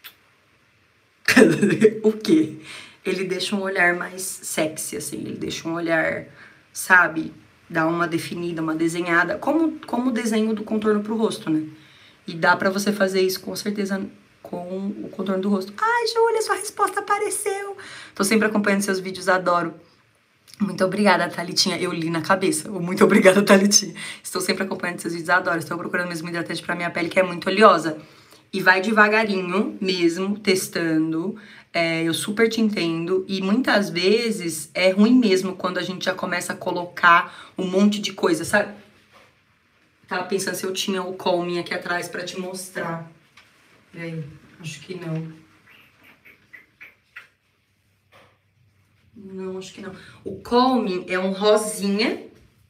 O quê? Ele deixa um olhar mais sexy, assim. Ele deixa um olhar, sabe? Dá uma definida, uma desenhada. Como o desenho do contorno pro rosto, né? E dá pra você fazer isso, com certeza, com o contorno do rosto. Ai, Júlia, sua resposta apareceu. Tô sempre acompanhando seus vídeos, adoro. Muito obrigada, Thalitinha. Eu li na cabeça. Muito obrigada, Thalitinha. Estou sempre acompanhando seus vídeos, adoro. Estou procurando mesmo hidratante pra minha pele, que é muito oleosa. E vai devagarinho mesmo, testando. Eu super te entendo. E muitas vezes é ruim mesmo quando a gente já começa a colocar um monte de coisa, sabe? Tava pensando se eu tinha o Calming aqui atrás pra te mostrar. E aí? Acho que não. Não, acho que não. O Calming é um rosinha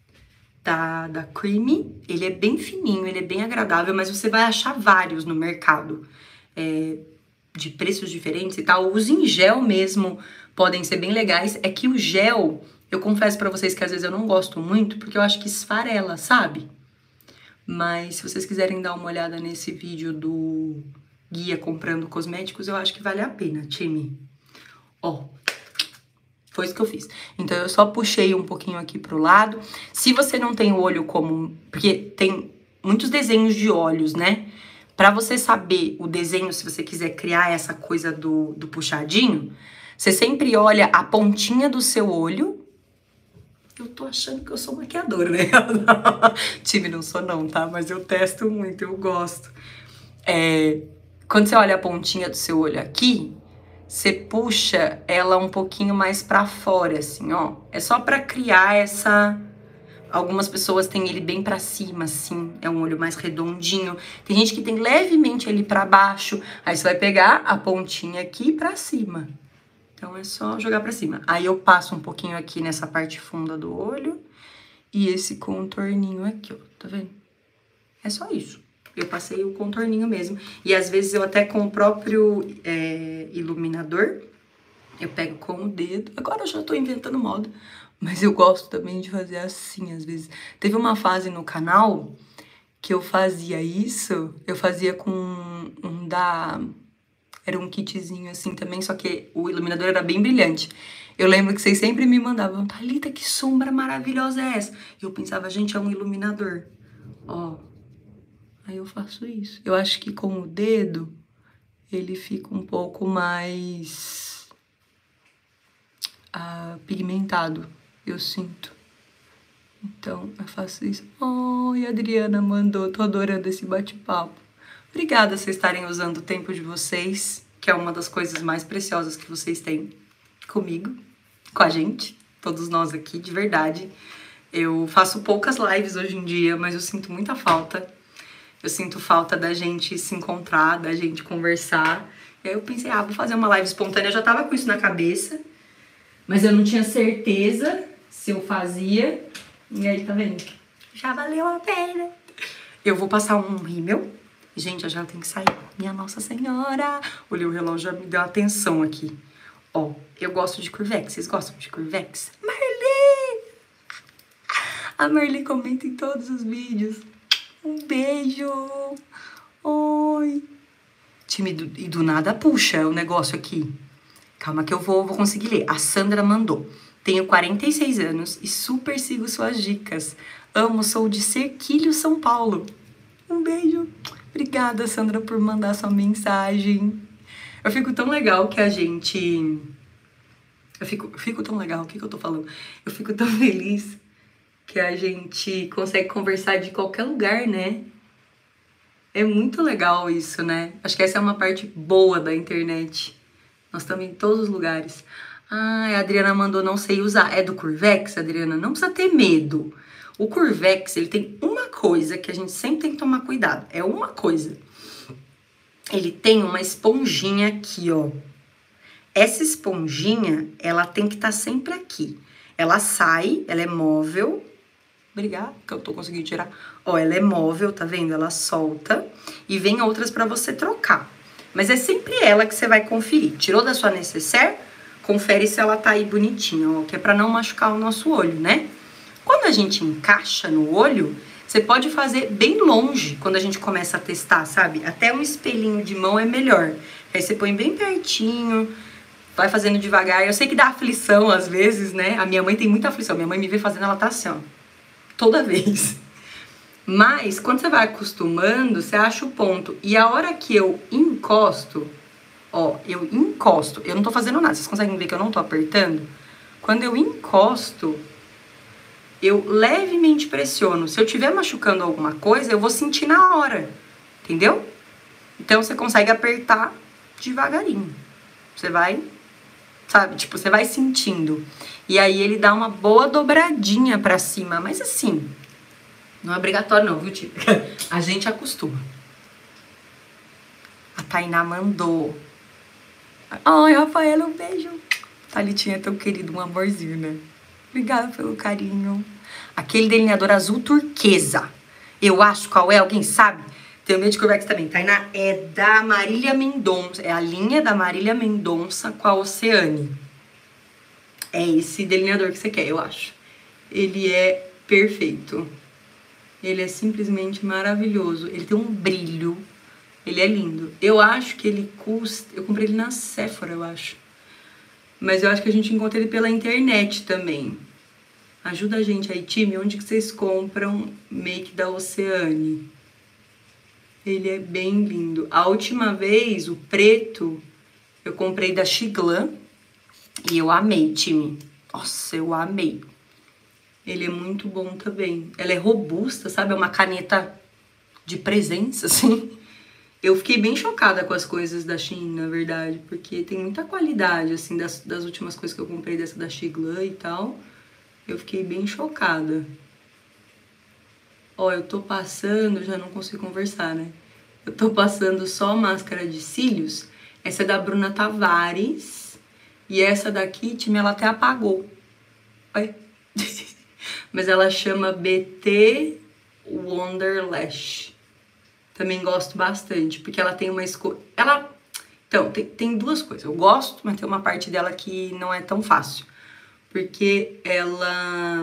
da Creamy. Ele é bem fininho, ele é bem agradável, mas você vai achar vários no mercado. De preços diferentes e tal. Os em gel mesmo podem ser bem legais. É que o gel, eu confesso pra vocês que às vezes eu não gosto muito, porque eu acho que esfarela, sabe? Mas se vocês quiserem dar uma olhada nesse vídeo do guia comprando cosméticos, eu acho que vale a pena, time. Ó, foi isso que eu fiz. Então, eu só puxei um pouquinho aqui pro lado. Se você não tem o olho como... Porque tem muitos desenhos de olhos, né? Pra você saber o desenho, se você quiser criar essa coisa do puxadinho, você sempre olha a pontinha do seu olho. Eu tô achando que eu sou maquiadora, né? Time, não sou não, tá? Mas eu testo muito, eu gosto. Quando você olha a pontinha do seu olho aqui, você puxa ela um pouquinho mais pra fora, assim, ó. É só pra criar essa... Algumas pessoas têm ele bem pra cima, assim, é um olho mais redondinho. Tem gente que tem levemente ele pra baixo. Aí você vai pegar a pontinha aqui pra cima. Então é só jogar pra cima. Aí eu passo um pouquinho aqui nessa parte funda do olho. E esse contorninho aqui, ó, tá vendo? É só isso. Eu passei o contorninho mesmo. E às vezes eu até com o próprio iluminador, eu pego com o dedo. Agora eu já tô inventando moda. Mas eu gosto também de fazer assim, às vezes. Teve uma fase no canal que eu fazia isso. Eu fazia com era um kitzinho assim também, só que o iluminador era bem brilhante. Eu lembro que vocês sempre me mandavam, Thalita, que sombra maravilhosa é essa? E eu pensava, gente, é um iluminador. Ó, aí eu faço isso. Eu acho que com o dedo, ele fica um pouco mais pigmentado, eu sinto. Então, eu faço isso. Oh, e a Adriana mandou, tô adorando esse bate-papo. Obrigada por vocês estarem usando o tempo de vocês, que é uma das coisas mais preciosas que vocês têm comigo, com a gente, todos nós aqui, de verdade. Eu faço poucas lives hoje em dia, mas eu sinto muita falta. Eu sinto falta da gente se encontrar, da gente conversar. E aí eu pensei, vou fazer uma live espontânea. Eu já tava com isso na cabeça, mas eu não tinha certeza se eu fazia. E aí, tá vendo? Já valeu a pena. Eu vou passar um rímel. Gente, eu já tenho que sair. Minha Nossa Senhora! Olhei o relógio, já me deu atenção aqui. Ó, eu gosto de Curvex. Vocês gostam de Curvex? Marli! A Marli comenta em todos os vídeos. Um beijo! Oi! Time e do nada puxa o negócio aqui. Calma que eu vou conseguir ler. A Sandra mandou. Tenho 46 anos e super sigo suas dicas. Amo, sou de Cerquilho, São Paulo. Um beijo. Obrigada, Sandra, por mandar sua mensagem. Eu fico tão legal que a gente... Eu fico tão legal, o que eu tô falando? Eu fico tão feliz que a gente consegue conversar de qualquer lugar, né? É muito legal isso, né? Acho que essa é uma parte boa da internet. Nós estamos em todos os lugares. A Adriana mandou não sei usar. É do Curvex, Adriana? Não precisa ter medo. O Curvex, ele tem uma coisa que a gente sempre tem que tomar cuidado. É uma coisa. Ele tem uma esponjinha aqui, ó. Essa esponjinha, ela tem que estar sempre aqui. Ela sai, ela é móvel. Obrigada, que eu tô conseguindo tirar. Ó, ela é móvel, tá vendo? Ela solta. E vem outras pra você trocar. Mas é sempre ela que você vai conferir. Tirou da sua necessaire, confere se ela tá aí bonitinha, ó. Que é pra não machucar o nosso olho, né? Quando a gente encaixa no olho, você pode fazer bem longe quando a gente começa a testar, sabe? Até um espelhinho de mão é melhor. Aí você põe bem pertinho, vai fazendo devagar. Eu sei que dá aflição às vezes, né? A minha mãe tem muita aflição. Minha mãe me vê fazendo, ela tá assim, ó. Toda vez. Mas, quando você vai acostumando, você acha o ponto. E a hora que eu encosto, ó, eu encosto. Eu não tô fazendo nada. Vocês conseguem ver que eu não tô apertando? Quando eu encosto, eu levemente pressiono. Se eu estiver machucando alguma coisa, eu vou sentir na hora. Entendeu? Então, você consegue apertar devagarinho. Você vai, sabe? Tipo, você vai sentindo. E aí, ele dá uma boa dobradinha pra cima. Mas assim, não é obrigatório não, viu, tia? A gente acostuma. A Tainá mandou. Ai, Rafaela, um beijo. Thalitinha é tão querido, um amorzinho, né? Obrigada pelo carinho. Aquele delineador azul turquesa. Eu acho qual é, alguém sabe? Tem o meu de Curvex também. Tainá, é da Marília Mendonça. É a linha da Marília Mendonça com a Oceane. É esse delineador que você quer, eu acho. Ele é perfeito. Ele é simplesmente maravilhoso. Ele tem um brilho. Ele é lindo. Eu acho que ele custa... Eu comprei ele na Sephora, eu acho. Mas eu acho que a gente encontra ele pela internet também. Ajuda a gente aí, time. Onde que vocês compram make da Oceane? Ele é bem lindo. A última vez, o preto, eu comprei da Chiglan. E eu amei, time. Nossa, eu amei. Ele é muito bom também. Ela é robusta, sabe? É uma caneta de presença, assim. Eu fiquei bem chocada com as coisas da Shein, na verdade. Porque tem muita qualidade, assim, das últimas coisas que eu comprei dessa da Chiglan e tal. Eu fiquei bem chocada. Ó, eu tô passando... Já não consigo conversar, né? Eu tô passando só máscara de cílios. Essa é da Bruna Tavares. E essa daqui, time, ela até apagou. Olha. Mas ela chama BT Wonderlash. Também gosto bastante, porque ela tem uma escolha... Então, tem duas coisas. Eu gosto, mas tem uma parte dela que não é tão fácil. Porque ela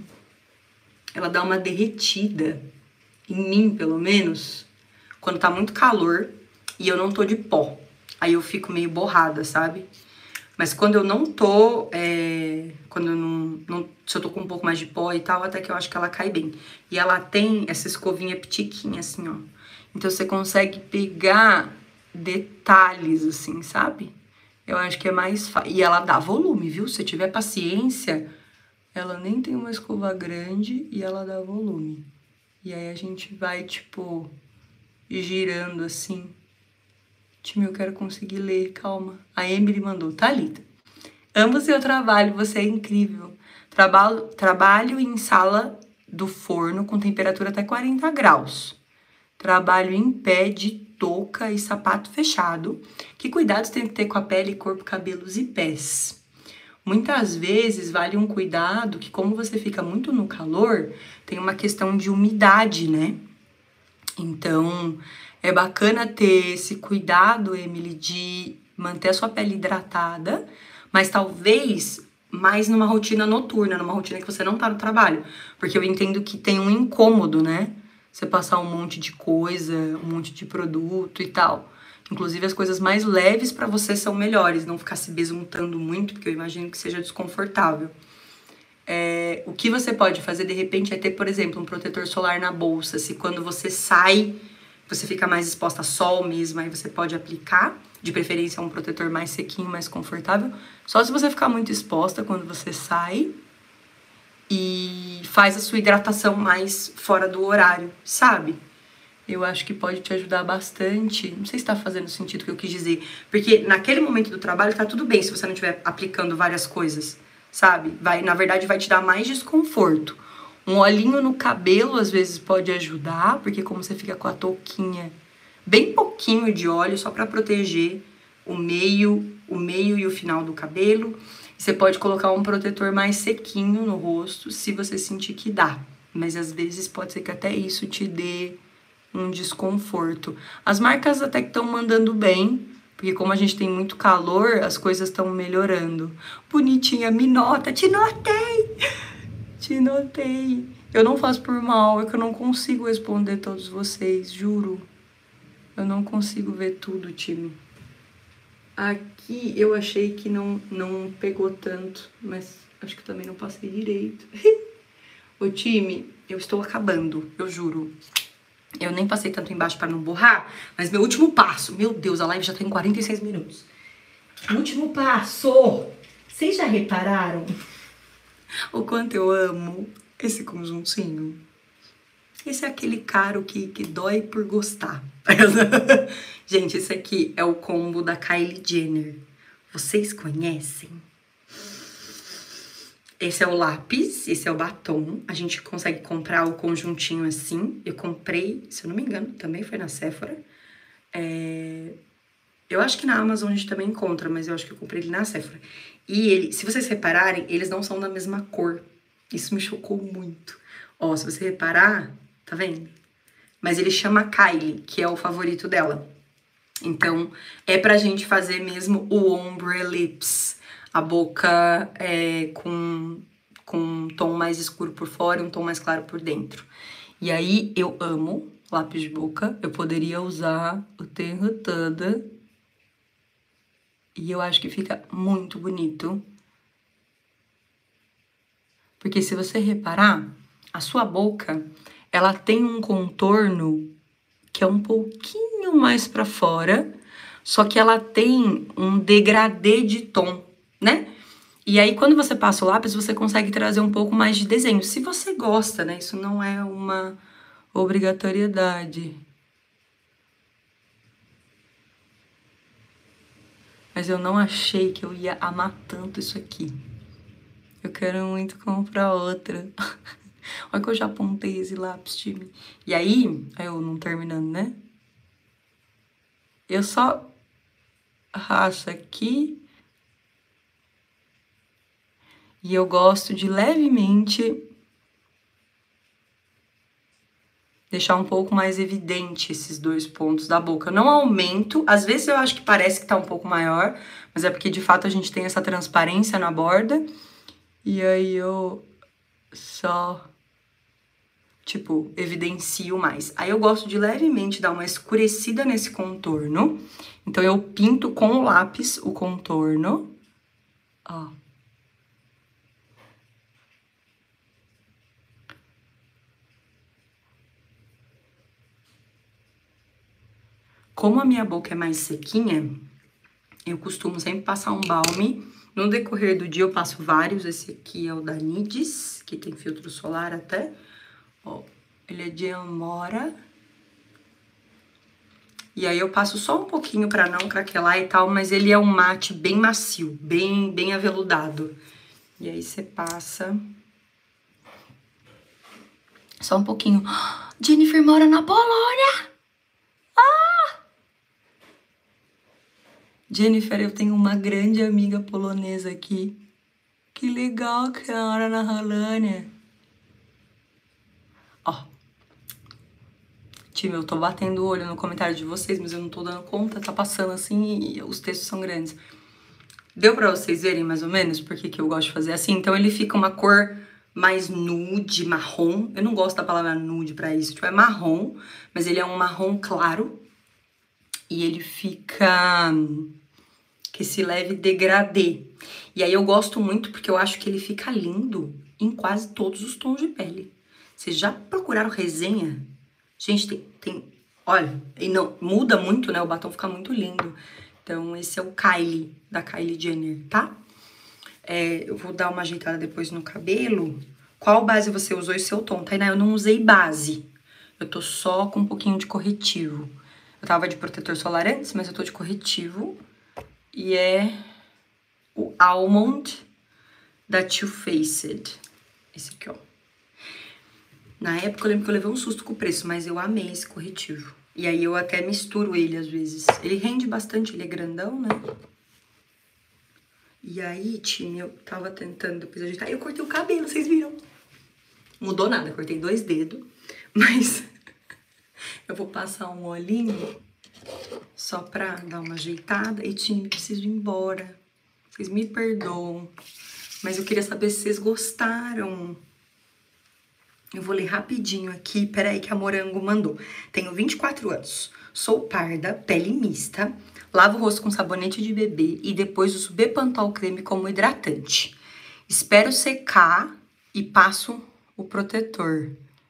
dá uma derretida, em mim, pelo menos, quando tá muito calor e eu não tô de pó. Aí eu fico meio borrada, sabe? Mas quando eu não tô, quando eu não... Se eu tô com um pouco mais de pó e tal, até que eu acho que ela cai bem. E ela tem essa escovinha pitiquinha, assim, ó. Então você consegue pegar detalhes, assim, sabe? Eu acho que é mais fácil. E ela dá volume, viu? Se tiver paciência, ela nem tem uma escova grande e ela dá volume. E aí a gente vai, tipo, girando, assim. Time, eu quero conseguir ler, calma. A Emily mandou, Thalita. Amo seu trabalho, você é incrível. Trabalho em sala do forno com temperatura até 40 graus. Trabalho em pé de touca e sapato fechado. Que cuidados tem que ter com a pele, corpo, cabelos e pés? Muitas vezes vale um cuidado que, como você fica muito no calor, tem uma questão de umidade, né? Então, é bacana ter esse cuidado, Emily, de manter a sua pele hidratada, mas talvez mais numa rotina noturna, numa rotina que você não tá no trabalho. Porque eu entendo que tem um incômodo, né? Você passar um monte de coisa, um monte de produto e tal. Inclusive, as coisas mais leves pra você são melhores, não ficar se besuntando muito, porque eu imagino que seja desconfortável. O que você pode fazer, de repente, é ter, por exemplo, um protetor solar na bolsa. Se quando você sai, você fica mais exposta a sol mesmo, aí você pode aplicar. De preferência, um protetor mais sequinho, mais confortável. Só se você ficar muito exposta quando você sai e faz a sua hidratação mais fora do horário, sabe? Eu acho que pode te ajudar bastante. Não sei se tá fazendo sentido o que eu quis dizer. Porque naquele momento do trabalho tá tudo bem se você não estiver aplicando várias coisas, sabe? Na verdade, vai te dar mais desconforto. Um olhinho no cabelo, às vezes, pode ajudar, porque como você fica com a touquinha, bem pouquinho de óleo, só pra proteger o meio e o final do cabelo. Você pode colocar um protetor mais sequinho no rosto, se você sentir que dá. Mas, às vezes, pode ser que até isso te dê um desconforto. As marcas até que estão mandando bem, porque como a gente tem muito calor, as coisas estão melhorando. Bonitinha, me nota, te notei! Te notei. Eu não faço por mal, é que eu não consigo responder todos vocês, juro. Eu não consigo ver tudo, time. Aqui eu achei que não pegou tanto, mas acho que também não passei direito. Ô, time, eu estou acabando, eu juro. Eu nem passei tanto embaixo pra não borrar, mas meu último passo... Meu Deus, a live já tem 46 minutos. Último passo! Vocês já repararam o quanto eu amo esse conjuntinho? Esse é aquele caro que dói por gostar. Gente, esse aqui é o combo da Kylie Jenner. Vocês conhecem? Esse é o lápis, esse é o batom. A gente consegue comprar o conjuntinho assim. Eu comprei, se eu não me engano, também foi na Sephora. Eu acho que na Amazon a gente também encontra, mas eu acho que eu comprei ele na Sephora. E ele, se vocês repararem, eles não são da mesma cor. Isso me chocou muito. Ó, se você reparar, tá vendo? Mas ele chama Kylie, que é o favorito dela. Então, é pra gente fazer mesmo o ombre lips. A boca com um tom mais escuro por fora e um tom mais claro por dentro. E aí, eu amo lápis de boca. Eu poderia usar o tempo todo. E eu acho que fica muito bonito. Porque se você reparar, a sua boca, ela tem um contorno que é um pouquinho mais pra fora, só que ela tem um degradê de tom, né? E aí, quando você passa o lápis, você consegue trazer um pouco mais de desenho. Se você gosta, né? Isso não é uma obrigatoriedade. Mas eu não achei que eu ia amar tanto isso aqui. Eu quero muito comprar outra. Olha que eu já apontei esse lápis, time. E aí, eu não terminando, né? Eu só raço aqui. E eu gosto de levemente deixar um pouco mais evidente esses dois pontos da boca. Eu não aumento, às vezes eu acho que parece que tá um pouco maior, mas é porque de fato a gente tem essa transparência na borda. E aí eu só, tipo, evidencio mais. Aí eu gosto de levemente dar uma escurecida nesse contorno. Então eu pinto com o lápis o contorno. Ó. Como a minha boca é mais sequinha, eu costumo sempre passar um balme. No decorrer do dia eu passo vários. Esse aqui é o da Nidis, que tem filtro solar até. Ó, ele é de Amora. E aí eu passo só um pouquinho pra não craquelar e tal, mas ele é um mate bem macio, bem aveludado. E aí você passa... Só um pouquinho. Jennifer mora na Polônia! Ah! Jennifer, eu tenho uma grande amiga polonesa aqui. Que legal, cara, na Rolânia. Ó. Time, eu tô batendo o olho no comentário de vocês, mas eu não tô dando conta. Tá passando assim e os textos são grandes. Deu pra vocês verem mais ou menos por que eu gosto de fazer assim? Então ele fica uma cor mais nude, marrom. Eu não gosto da palavra nude pra isso. Tipo, é marrom, mas ele é um marrom claro. E ele fica com esse leve degradê. E aí eu gosto muito porque eu acho que ele fica lindo em quase todos os tons de pele. Vocês já procuraram resenha? Gente, olha, e não muda muito, né? O batom fica muito lindo. Então esse é o Kylie, da Kylie Jenner, tá? Eu vou dar uma ajeitada depois no cabelo. Qual base você usou e seu tom? Tainá, eu não usei base. Eu tô só com um pouquinho de corretivo. Eu tava de protetor solar antes, mas eu tô de corretivo. E é o Almond da Too Faced. Esse aqui, ó. Na época eu lembro que eu levei um susto com o preço, mas eu amei esse corretivo. E aí eu até misturo ele às vezes. Ele rende bastante, ele é grandão, né? E aí, time, eu tava tentando depois ajeitar. Eu cortei o cabelo, vocês viram? Mudou nada, cortei 2 dedos. Mas eu vou passar um olhinho só pra dar uma ajeitada. E, time, preciso ir embora. Vocês me perdoam. Mas eu queria saber se vocês gostaram. Eu vou ler rapidinho aqui. Peraí que a Morango mandou. Tenho 24 anos. Sou parda, pele mista. Lavo o rosto com sabonete de bebê e depois uso Bepantol creme como hidratante. Espero secar e passo o protetor.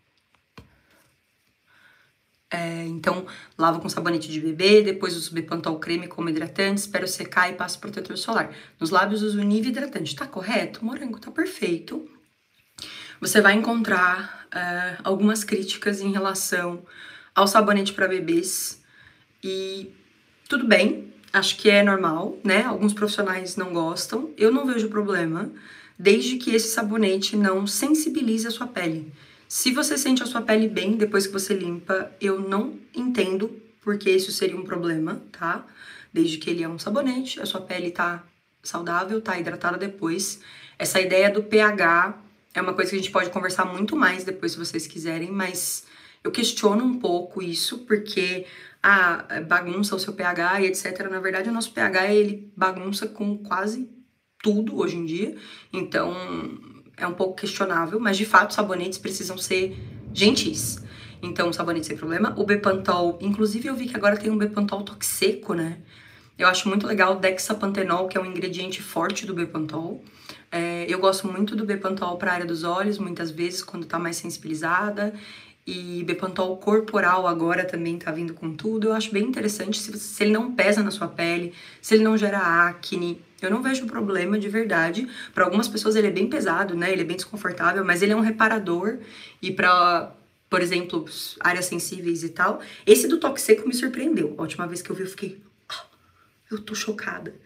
Então, lavo com sabonete de bebê, depois uso Bepantol creme como hidratante, espero secar e passo protetor solar. Nos lábios uso Nive hidratante. Tá correto? Morango, tá perfeito. Você vai encontrar algumas críticas em relação ao sabonete para bebês e tudo bem, acho que é normal, né? Alguns profissionais não gostam, eu não vejo problema, desde que esse sabonete não sensibilize a sua pele. Se você sente a sua pele bem depois que você limpa, eu não entendo porque isso seria um problema, tá? Desde que ele é um sabonete, a sua pele tá saudável, tá hidratada depois. Essa ideia do pH é uma coisa que a gente pode conversar muito mais depois se vocês quiserem, mas eu questiono um pouco isso, porque bagunça o seu pH e etc. Na verdade, o nosso pH, ele bagunça com quase tudo hoje em dia, então é um pouco questionável, mas de fato sabonetes precisam ser gentis. Então, sabonete sem problema. O Bepantol, inclusive eu vi que agora tem um Bepantol toque seco, né? Eu acho muito legal o Dexapantenol, que é um ingrediente forte do Bepantol. Eu gosto muito do Bepantol para a área dos olhos, muitas vezes, quando tá mais sensibilizada. E Bepantol corporal agora também tá vindo com tudo. Eu acho bem interessante se ele não pesa na sua pele, se ele não gera acne. Eu não vejo problema de verdade. Para algumas pessoas ele é bem pesado, né? Ele é bem desconfortável, mas ele é um reparador. E para, por exemplo, áreas sensíveis e tal. Esse do toque seco me surpreendeu. A última vez que eu vi, eu fiquei... eu tô chocada.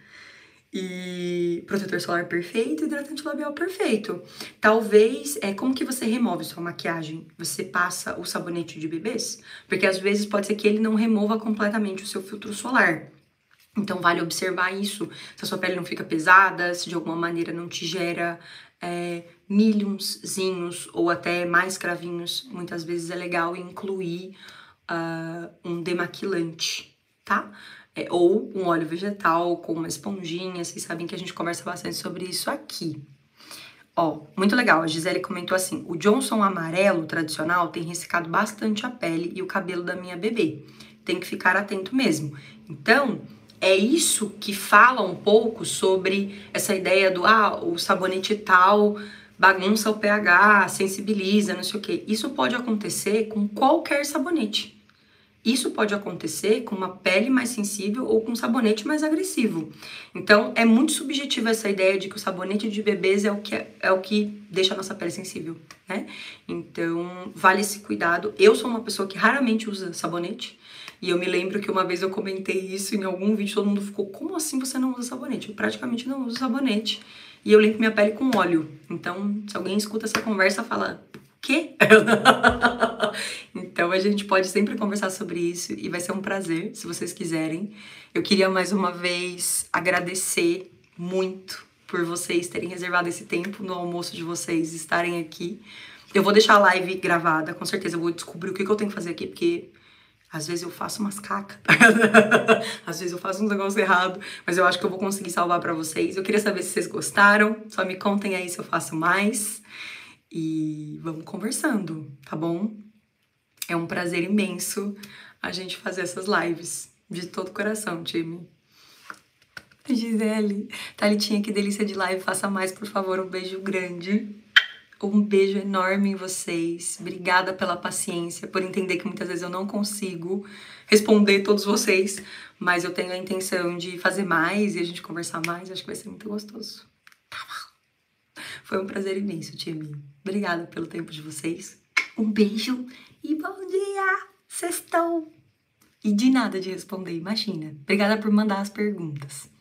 E protetor solar perfeito, hidratante labial perfeito. Talvez, como que você remove sua maquiagem? Você passa o sabonete de bebês? Porque às vezes pode ser que ele não remova completamente o seu filtro solar. Então vale observar isso, se a sua pele não fica pesada, se de alguma maneira não te gera milhõezinhos ou até mais cravinhos. Muitas vezes é legal incluir um demaquilante, tá? Ou um óleo vegetal com uma esponjinha, vocês sabem que a gente conversa bastante sobre isso aqui. Ó, muito legal, a Gisele comentou assim, o Johnson amarelo tradicional tem ressecado bastante a pele e o cabelo da minha bebê. Tem que ficar atento mesmo. Então, é isso que fala um pouco sobre essa ideia do, o sabonete tal bagunça o pH, sensibiliza, não sei o quê. Isso pode acontecer com qualquer sabonete. Isso pode acontecer com uma pele mais sensível ou com um sabonete mais agressivo. Então, é muito subjetiva essa ideia de que o sabonete de bebês é o que deixa a nossa pele sensível, né? Então, vale esse cuidado. Eu sou uma pessoa que raramente usa sabonete. E eu me lembro que uma vez eu comentei isso em algum vídeo, todo mundo ficou, como assim você não usa sabonete? Eu praticamente não uso sabonete. E eu limpo minha pele com óleo. Então, se alguém escuta essa conversa, fala, Quê? Então a gente pode sempre conversar sobre isso e vai ser um prazer, se vocês quiserem. Eu queria mais uma vez agradecer muito por vocês terem reservado esse tempo no almoço de vocês, estarem aqui. Eu vou deixar a live gravada, com certeza eu vou descobrir o que eu tenho que fazer aqui, porque às vezes eu faço umas cacas, às vezes eu faço um negócio errado, mas eu acho que eu vou conseguir salvar pra vocês. Eu queria saber se vocês gostaram, só me contem aí se eu faço mais. E vamos conversando, tá bom? É um prazer imenso a gente fazer essas lives, de todo o coração, time. Gisele, Thalitinha, que delícia de live, faça mais, por favor, um beijo grande. Um beijo enorme em vocês. Obrigada pela paciência, por entender que muitas vezes eu não consigo responder todos vocês, mas eu tenho a intenção de fazer mais e a gente conversar mais. Acho que vai ser muito gostoso. Tá bom. Foi um prazer imenso, time. Obrigada pelo tempo de vocês. Um beijo e bom dia! Sextou! E de nada de responder, imagina. Obrigada por mandar as perguntas.